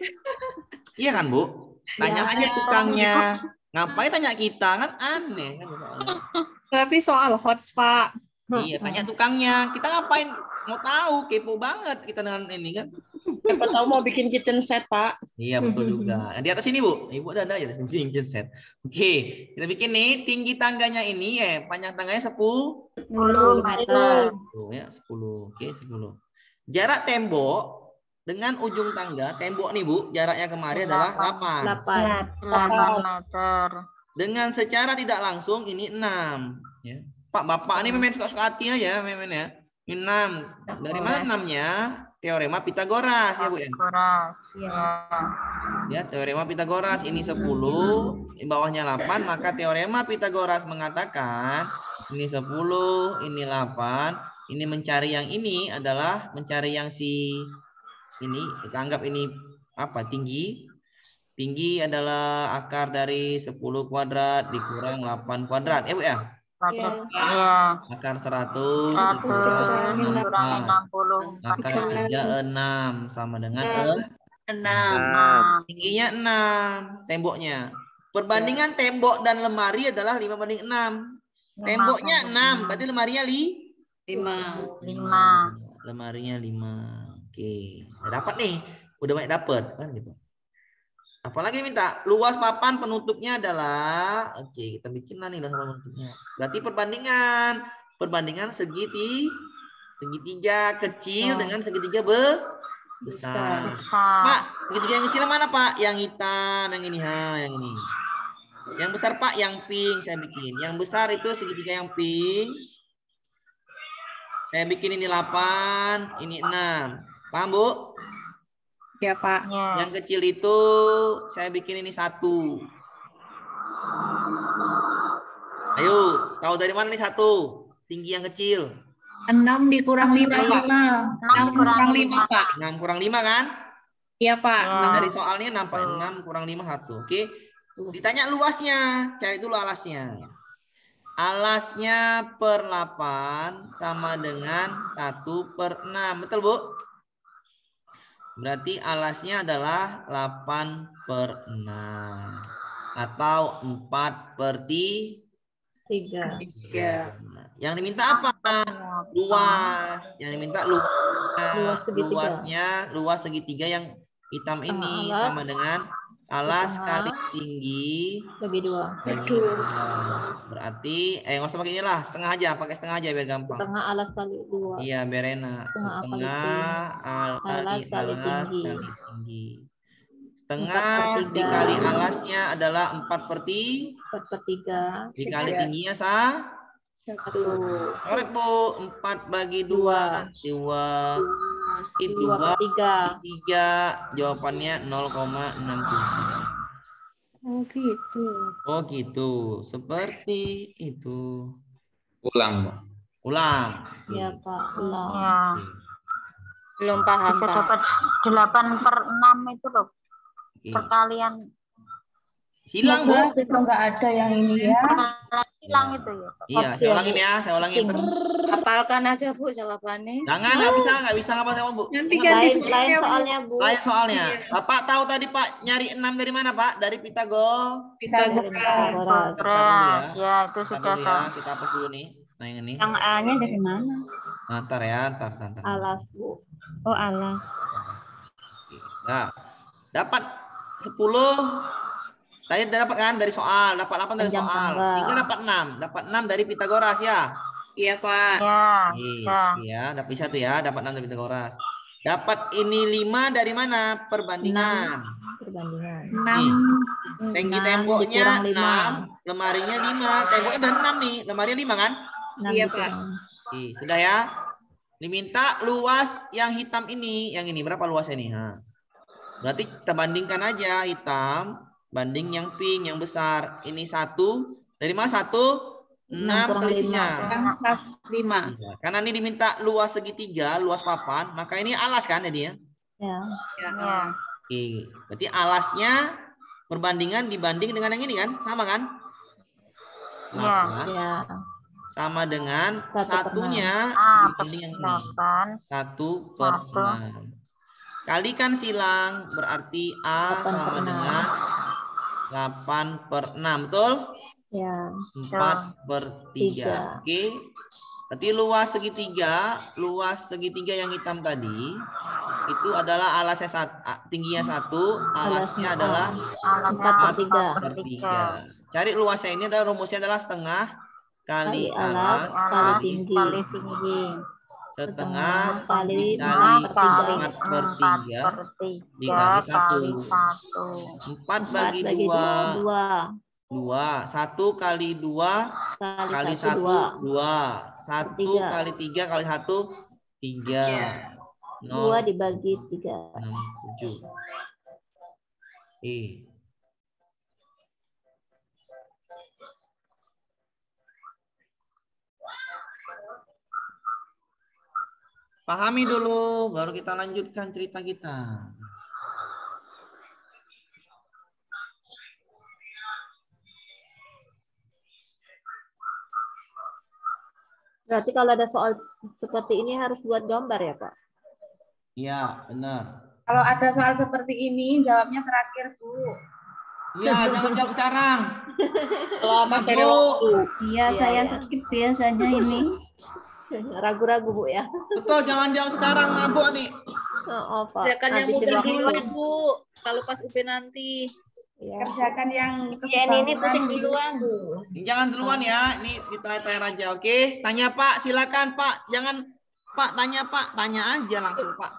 Iya kan, Bu? Tanya Ya. aja tukangnya. Ngapain tanya kita? Kan aneh. Kan? Tapi soal hots, Pak. Iya, tanya tukangnya. Kita ngapain? Mau tahu, kepo banget kita dengan ini kan. Siapa tahu mau bikin kitchen set, Pak. Iya, betul juga. Di atas ini, Bu. Ibu ada ada ya di sini kitchen set. Oke, kita bikin nih tinggi tangganya ini ya, panjang tangganya sepuluh meter. ya, sepuluh. Oke, sepuluh. Jarak tembok dengan ujung tangga, tembok nih, Bu, jaraknya kemari adalah delapan. delapan meter. Dengan secara tidak langsung ini enam, ya. Pak, Bapak ini memang suka-suka hati aja, memang ya. Ini enam. Dari mana enamnya? Teorema Pitagoras ya, Bu ya. Pitagoras, ya. Ya, teorema Pitagoras ini sepuluh, di bawahnya delapan, maka teorema Pitagoras mengatakan ini sepuluh, ini delapan, ini mencari yang ini adalah mencari yang si ini, kita anggap ini apa? Tinggi. Tinggi adalah akar dari sepuluh kuadrat dikurang delapan kuadrat. Ya, Bu ya? Iya. Akar seratus seratus dikurang dikurangi enam puluh. akar tiga puluh enam sama dengan enam. Tingginya enam temboknya. Perbandingan tembok dan lemari adalah lima banding enam. Temboknya enam, berarti lemarinya li? lima. lima. Lemarinya lima. Oke, dapat nih. Udah banyak dapat kan gitu. Apalagi minta luas papan penutupnya adalah, oke kita bikin lah nih luas papan penutupnya. Berarti perbandingan perbandingan segiti segitiga kecil dengan segitiga be, besar. Besar. Pak, segitiga yang kecil mana Pak? Yang hitam, yang ini ha, yang ini. Yang besar Pak, yang pink saya bikin. Yang besar itu segitiga yang pink. Saya bikin ini delapan, ini enam. Paham Bu? Ya, Pak. Yang kecil itu saya bikin ini satu. Ayo, tahu dari mana nih satu? Tinggi yang kecil. enam dikurang lima, Pak. enam kurang lima, Pak. enam kurang lima kan? Iya, Pak. Dari soalnya nampak enam kurang lima satu. Oke. Ditanya luasnya, cari dulu alasnya. Alasnya per delapan sama dengan satu per enam. Betul, Bu? Berarti alasnya adalah delapan per enam. Atau empat per tiga. Yang diminta apa? Luas. Yang diminta luas. Luas segitiga. Luasnya, luas segitiga yang hitam Setengah ini alas. sama dengan alas Setengah. kali tinggi Bagi dua. bagi dua. Berarti eh nggak usah pakai inilah, setengah aja, pakai setengah aja biar gampang. Setengah alas kali dua. Iya, biar enak. Setengah A kali Setengah al Alas kali kali alas tinggi. kali tinggi. Empat Setengah per tiga. dikali alasnya adalah empat per tiga. Empat per tiga. Dikali tingginya sah. Satu. Korek Bu, empat bagi dua. Dua. itu Dua per tiga. tiga. Jawabannya nol koma enam tujuh. Oh gitu. Oh gitu. Seperti itu. Ulang, Pak. Ulang. Ya Pak, ulang. Ya. Belum paham, Bisa Pak. dapat delapan per enam itu loh. Oke. Perkalian Silang, Bu. Semoga besok nggak ada yang ini ya. silang itu ya. Pak. Iya, saya ulangin ya, saya ulangin. Hafalkan aja, Bu, jawabannya. Jangan, nggak bisa, nggak bisa ngapal sama Bu. Nanti Ingat, ganti Lain, lain soalnya Bu. lain soalnya. Bapak tahu tadi Pak nyari enam dari mana Pak? Dari Pitagor. Pitagoras. Beres, ya itu Ntar sudah dulu ya, kita hapus dulu nih. Nah yang ini. Yang A-nya dari mana? Nah, ntar ya, ntar, ntar, ntar. Alas Bu. Oh, Allah. Nah, dapat sepuluh. Tadi dapat kan dari soal, dapat delapan dari Panjang soal. tangga. Tiga dapat enam, dapat enam dari Pitagoras ya. Iya Pak. ya. Iya, ya, dapat satu ya, dapat enam dari Pitagoras. Dapat ini lima dari mana? Perbandingan. Perbandingan. Enam. Tinggi Enam temboknya dikurang lima. enam, lemarinya lima. Temboknya udah enam nih, lemarinya lima kan? Enam Iya, dikurang. Oke, sudah ya. Diminta luas yang hitam ini, yang ini berapa luasnya nih? Nah, berarti kita bandingkan aja hitam banding yang pink yang besar. Ini satu dari mana satu? Enam kurang selisihnya. Lima. Iya, karena ini diminta luas segitiga, luas papan, maka ini alas kan jadi ya? Ya. Ya. Oke, berarti alasnya perbandingan dibanding dengan yang ini kan? Sama kan? Ya. Maka Ya. sama dengan Satu per satunya Ah, dibanding yang sini. delapan. Satu per Satu. enam. Kalikan silang berarti A Delapan per sama enam. dengan delapan per enam, betul? Ya. empat per tiga. Tiga. Oke. Berarti luas segitiga, luas segitiga yang hitam tadi itu adalah alasnya satu, tingginya satu, alasnya Alasnya adalah Alasnya Empat per tiga. per tiga. Cari luasnya ini adalah rumusnya adalah setengah kali Kali alas, alas kali kali tinggi. Kali tinggi. setengah kali dikali empat per tiga. empat per Empat tiga per tiga dikali satu. kali satu. Empat Empat bagi bagi dua, dua. Dua. dua. Satu kali dua Kali, kali satu, satu, dua. dua. Satu Tiga. kali tiga kali satu, tiga. Dua Nol, dibagi tiga. enam, tujuh. Eh. Pahami dulu, baru kita lanjutkan cerita kita. Berarti kalau ada soal seperti ini harus buat gambar ya Pak? Iya, benar. Kalau ada soal seperti ini, jawabnya terakhir, Bu. Iya, jangan jawab sekarang. Lama Bu. dari waktu. Iya, Iya, saya iya. skip biasanya ini. Ragu-ragu Bu ya? Betul, jangan jawab sekarang, mabuk nih. Oh, oh Pak. Kerjakan yang Habisin mudah waktu. dulu, Bu. Kalau pas U P nanti. Ya. Kerjakan yang Ya, ini ini pusing duluan. Jangan duluan ya, ini ditanya-tanya aja, oke? Tanya Pak, silakan Pak. Jangan Pak, tanya Pak, tanya aja langsung Pak.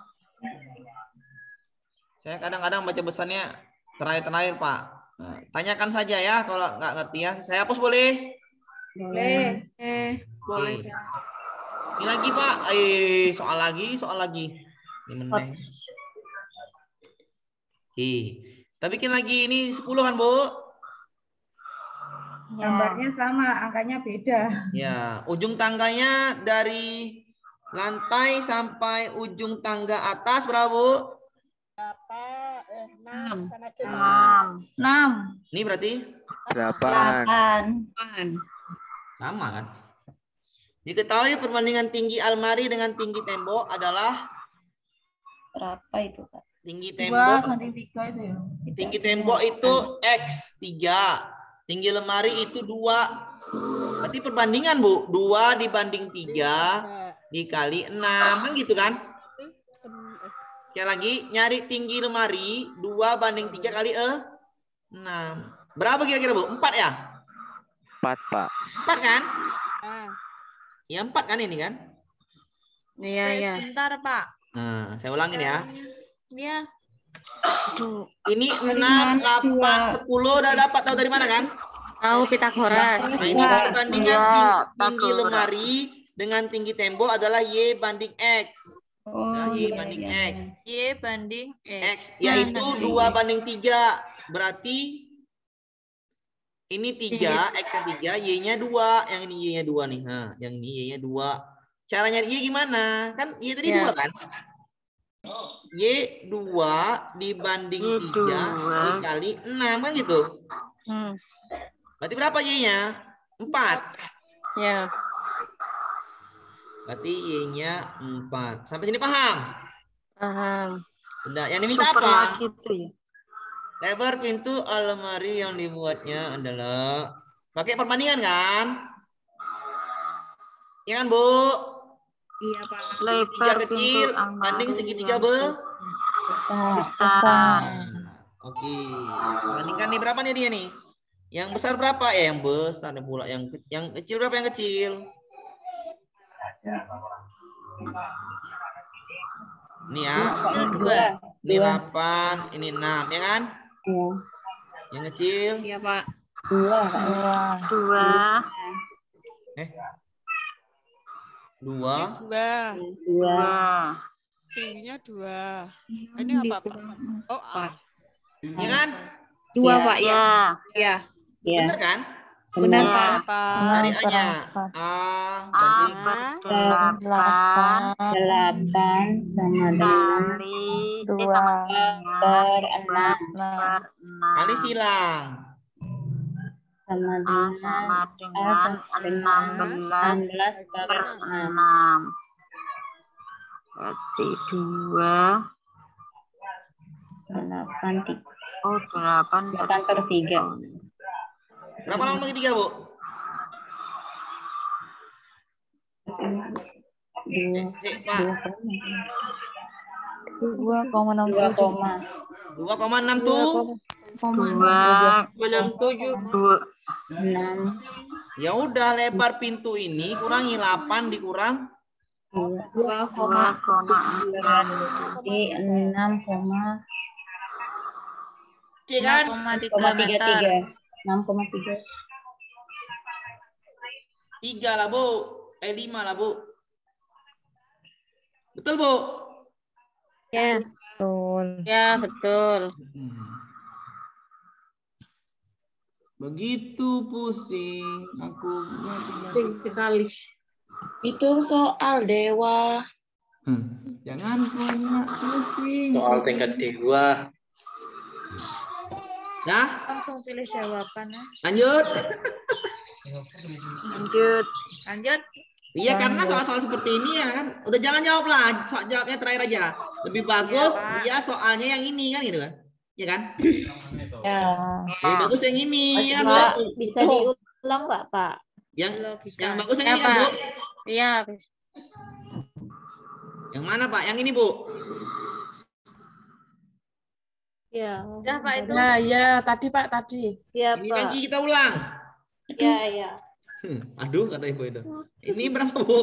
Saya kadang-kadang baca pesannya terakhir-terakhir Pak. Nah, tanyakan saja ya, kalau nggak ngerti ya. Saya hapus boleh? Boleh. Eh, boleh. Oke. Ini lagi Pak, eh soal lagi, soal lagi. Ini meneng. Oke. Kita bikin lagi ini sepuluh kan, Bu? Gambarnya sama, angkanya beda. Ya, ujung tangganya dari lantai sampai ujung tangga atas berapa, Bu? Enam. Enam. Enam. Ini berarti Delapan. Delapan. sama kan? Diketahui perbandingan tinggi almari dengan tinggi tembok adalah Berapa itu, Pak? tinggi Dua tembok. banding tiga itu ya. Tinggi tembok itu X tiga. Tinggi lemari itu dua. Berarti perbandingan, Bu. dua dibanding tiga dikali enam. Kan gitu kan? Sekali lagi, nyari tinggi lemari dua banding tiga kali eh, enam. Berapa kira-kira, Bu? empat ya? Empat, Pak. empat kan? Ya empat kan ini kan? Iya, iya. Sebentar, Pak. Nah, saya ulangin ya. Iya. Ini enam, delapan, sepuluh udah dapat tahu dari mana kan? Tahu Pitagoras. Nah, ini perbandingan tinggi, tinggi lemari dengan tinggi tembok adalah Y banding X. Nah, Oh, Y iya, banding iya. X. Y banding X. X yaitu dua banding tiga. Berarti ini tiga, X-nya tiga, Y-nya dua. Yang ini Y-nya dua nih. Nah, yang ini Y-nya dua. Cara nyari Y gimana? Kan Y tadi Ya. dua kan? Y dua dibanding tiga dikali enam kan gitu. Hmm. Berarti berapa Y-nya? empat. Ya. Berarti Y-nya empat. Sampai sini paham? Paham. Udah, yang diminta Super apa? lagi tuh ya. Lebar pintu almari yang dibuatnya adalah pakai perbandingan kan? Ya kan, Bu? Iya, Pak. Segitiga kecil banding segitiga be Besar. Oke. Bandingkan nih berapa nih dia nih? Yang besar berapa? Ya, yang besar pula. Yang ke- yang kecil berapa yang kecil? Ini ya. Dua. Ini delapan, ini enam, ya kan? Yang kecil? Iya, Pak. Dua. Dua. Eh. Dua. Dua. Dua. Tingginya dua. Ini apa, Pak? Oh, A. Ya kan? Dua, Ya. Pak. Ya. Ya. Ya. Bener kan? Benar, Benar, Pak. Pak. Cari A-nya. A banding Delapan. Delapan sama dengan Dua. per enam Enam. kali silang. sama dengan enam belas per enam. Berarti dua. Delapan tiga. Oh, delapan. Delapan per tiga. Berapa lama bagi tiga, Bu? Dua. Cek, Pak. Dua koma enam Dua tujuh. koma. dua koma enam tuh. Dua. Enam tujuh. Dua. Enam. Ya udah, lebar pintu ini kurangi delapan dikurang Dua. Dua koma. Berarti enam koma C kan? koma tiga tiga. Enam koma tiga. tiga lah, Bu. Eh, lima lah, Bu. Betul, Bu? Ya. Betul. Ya, betul. Begitu pusing aku. Pusing sekali. Itu soal dewa. Hmm. Jangan banyak pusing. Soal tingkat dua. Nah, Langsung pilih jawabannya. lanjut. Lanjut. Lanjut. Iya, karena soal-soal seperti ini ya kan. Udah jangan jawab lah. Soal jawabnya terakhir aja. Lebih bagus dia soalnya yang ini kan gitu kan. Iya kan? Ya. Lebih bagus yang ini ya, Bu. Pak, bisa diulang nggak, Pak? Yang yang bagus yang Ya, ini kan, Bu? Pak. Iya. Yang mana, Pak? Yang ini, Bu? Ya. Udah, Pak, itu. Nah, ya tadi Pak tadi. Ya, Ini Pak. lagi kita ulang. Ya, ya. Hmm, Aduh, kata Ibu itu. Ini berapa, Bu?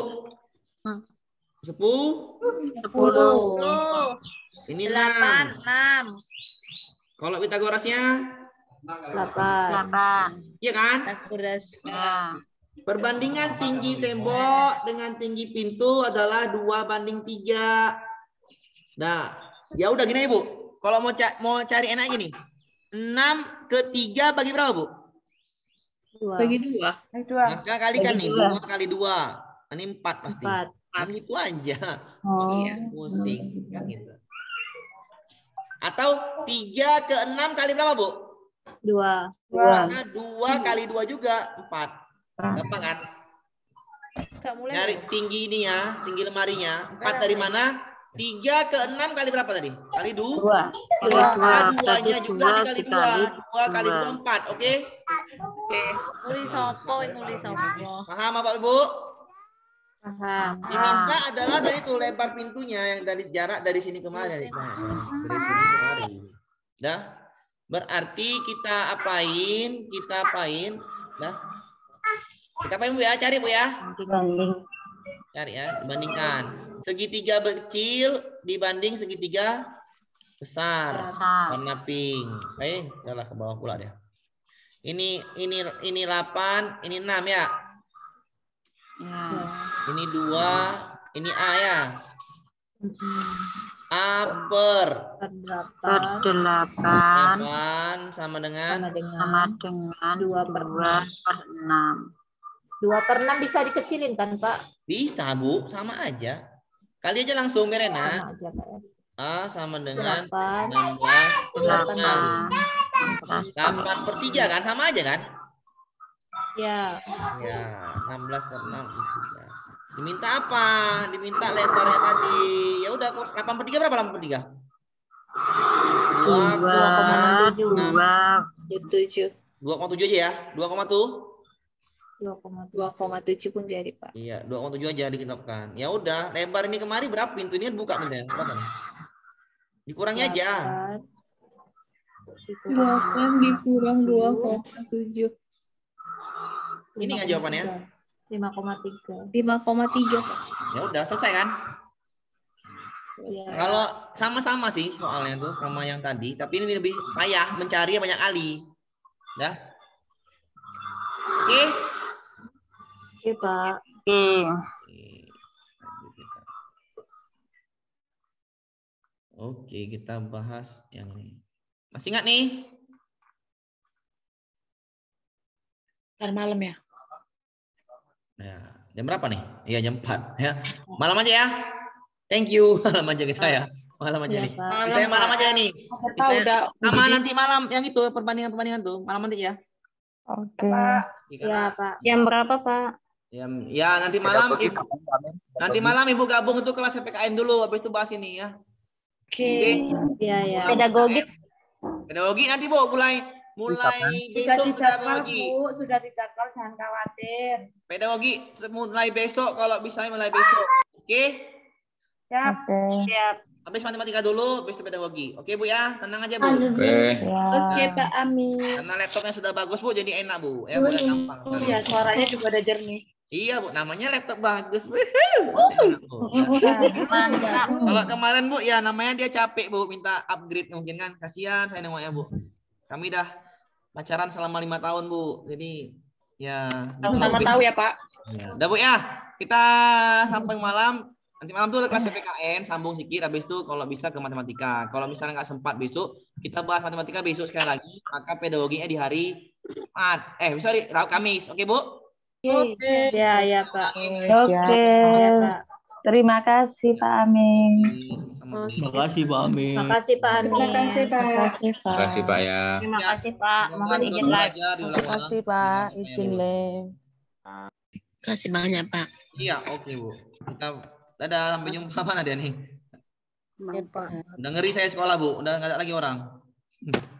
Sepuluh. Sepuluh. Ini Delapan, enam. enam. Kalau Pitagorasnya? Delapan. Iya kan? Pitagoras. Ya. Perbandingan tinggi tembok dengan tinggi pintu adalah dua banding tiga. Nah, ya udah gini, Bu. Kalau mau ca mau cari enak gini. enam ke tiga bagi berapa, Bu? Dua. Bagi dua. Maka kalikan Bagi nih, dua. dua kali dua. Ini empat pasti. Empat. Kan itu aja. Oh. Pusing. Kan gitu. Atau tiga ke enam kali berapa, Bu? Dua. Maka dua kali dua juga, empat. Gampang kan? Gak mulai. Dari tinggi ini ya, tinggi lemarinya. Empat dari mana? Tiga ke enam kali berapa tadi? Kali du? Dua. Dua. Dua. Duanya Bagi juga dua dikali dua. dikali Dua kali dua. dua, empat. Oke? Oke. Nuli sopo, nuli sopo. Paham Bapak Ibu? Paham. Diminta adalah dari tuh lebar pintunya yang dari jarak dari sini kemari. Dari sini kemari. Dah? Berarti kita apain? Kita apain? Dah? Kita apain, Bu ya? Cari, Bu ya? Dibanding. Cari ya, bandingkan. Segitiga kecil dibanding segitiga besar. Warna pink. Eh, udahlah ke bawah pula deh. Ini ini ini delapan, ini enam ya. Ya. Ini dua, ini A ya. A per Per delapan. Per delapan. delapan sama dengan Sama dengan Sama dengan dua per dua per enam. Dua per enam bisa dikecilin kan, Pak? bisa, Bu, sama aja. Kali aja langsung, Mirena. Sama aja, Pak. Ya. A sama dengan Delapan. enam belas per Delapan. enam. Delapan. delapan per tiga kan? Sama aja kan? Ya. Ya, enam belas per enam. Diminta apa? Diminta lebarnya tadi. Ya udah, delapan per tiga berapa delapan per tiga? dua koma tujuh. tujuh. dua koma tujuh aja ya. dua koma tujuh. dua koma tujuh pun jadi, Pak. Iya, dua koma tujuh aja ditetapkan. Ya udah, lebar ini kemari berapa pintu ini buka pintunya? Berapa nih? Dikurangi aja. delapan dikurang dua koma tujuh. Ini nggak jawabannya? lima koma tiga. lima koma tiga, Pak. Ya udah, selesai kan? Ya. Kalau sama-sama sih soalnya tuh sama yang tadi, tapi ini lebih payah mencari banyak kali. Ya. Oke. Oke, Pak. Oke. Oke, kita bahas yang ini. Masih ingat nih? Ntar malam ya. Ya, jam berapa nih? Iya, jam empat ya. Malam aja ya. Thank you. Malam aja kita ya. Malam aja Ya, nih. Pak. Saya malam aja nih. Tahu udah. Sama nanti malam yang itu perbandingan-perbandingan tuh. Malam nanti ya. Oke. Ya, Pak. Jam berapa, Pak? Ya, ya nanti malam Ibu, nanti malam Ibu gabung itu kelas P P K M dulu, habis itu bahas ini ya. Oke. Iya, ya. Pedagogi. Pedagogi nanti Bu mulai mulai besok pedagogi. Bu, sudah dijadwal, jangan khawatir. Pedagogi mulai besok kalau bisa mulai besok. Oke? Siap. Oke. Siap. Habis matematika dulu, habis itu pedagogi. Oke Bu ya, tenang aja Bu. Oke. Ya. Oke, Pak Amin. Karena laptopnya sudah bagus Bu, jadi enak Bu. Ya boleh gampang. Iya, suaranya juga ada jernih. Iya Bu, namanya laptop bagus. Enak, Bu. Mantap. Kalau kemarin Bu, ya namanya dia capek Bu, minta upgrade mungkin kan. Kasihan saya nengoknya Bu. Kami dah pacaran selama lima tahun Bu, jadi ya. Sama-sama tahu ya, Pak. Ya. Udah Bu ya, kita sampai malam. Nanti malam tuh kelas P P K N, sambung sedikit. Habis itu kalau bisa ke matematika. Kalau misalnya nggak sempat besok, kita bahas matematika besok sekali lagi. Maka pedagoginya di hari Jumat. Eh, sorry, Kamis. Oke Bu? Oke. Ya, ya, Pak. Oke. Ya, Pak. Terima kasih Pak Amin. Terima kasih Pak Amin. Makasih Pak Amin. Terima kasih, Pak. Terima kasih Pak. Terima kasih Pak ya. Terima kasih, Pak. Mohon izin lagi. Terima kasih Pak. Izin le. Kasih banyak Pak. Iya, oke Bu. Kita dadah, sampai jumpa. Mana dia nih? Mantap. Udah ngeri saya sekolah Bu, udah nggak ada lagi orang.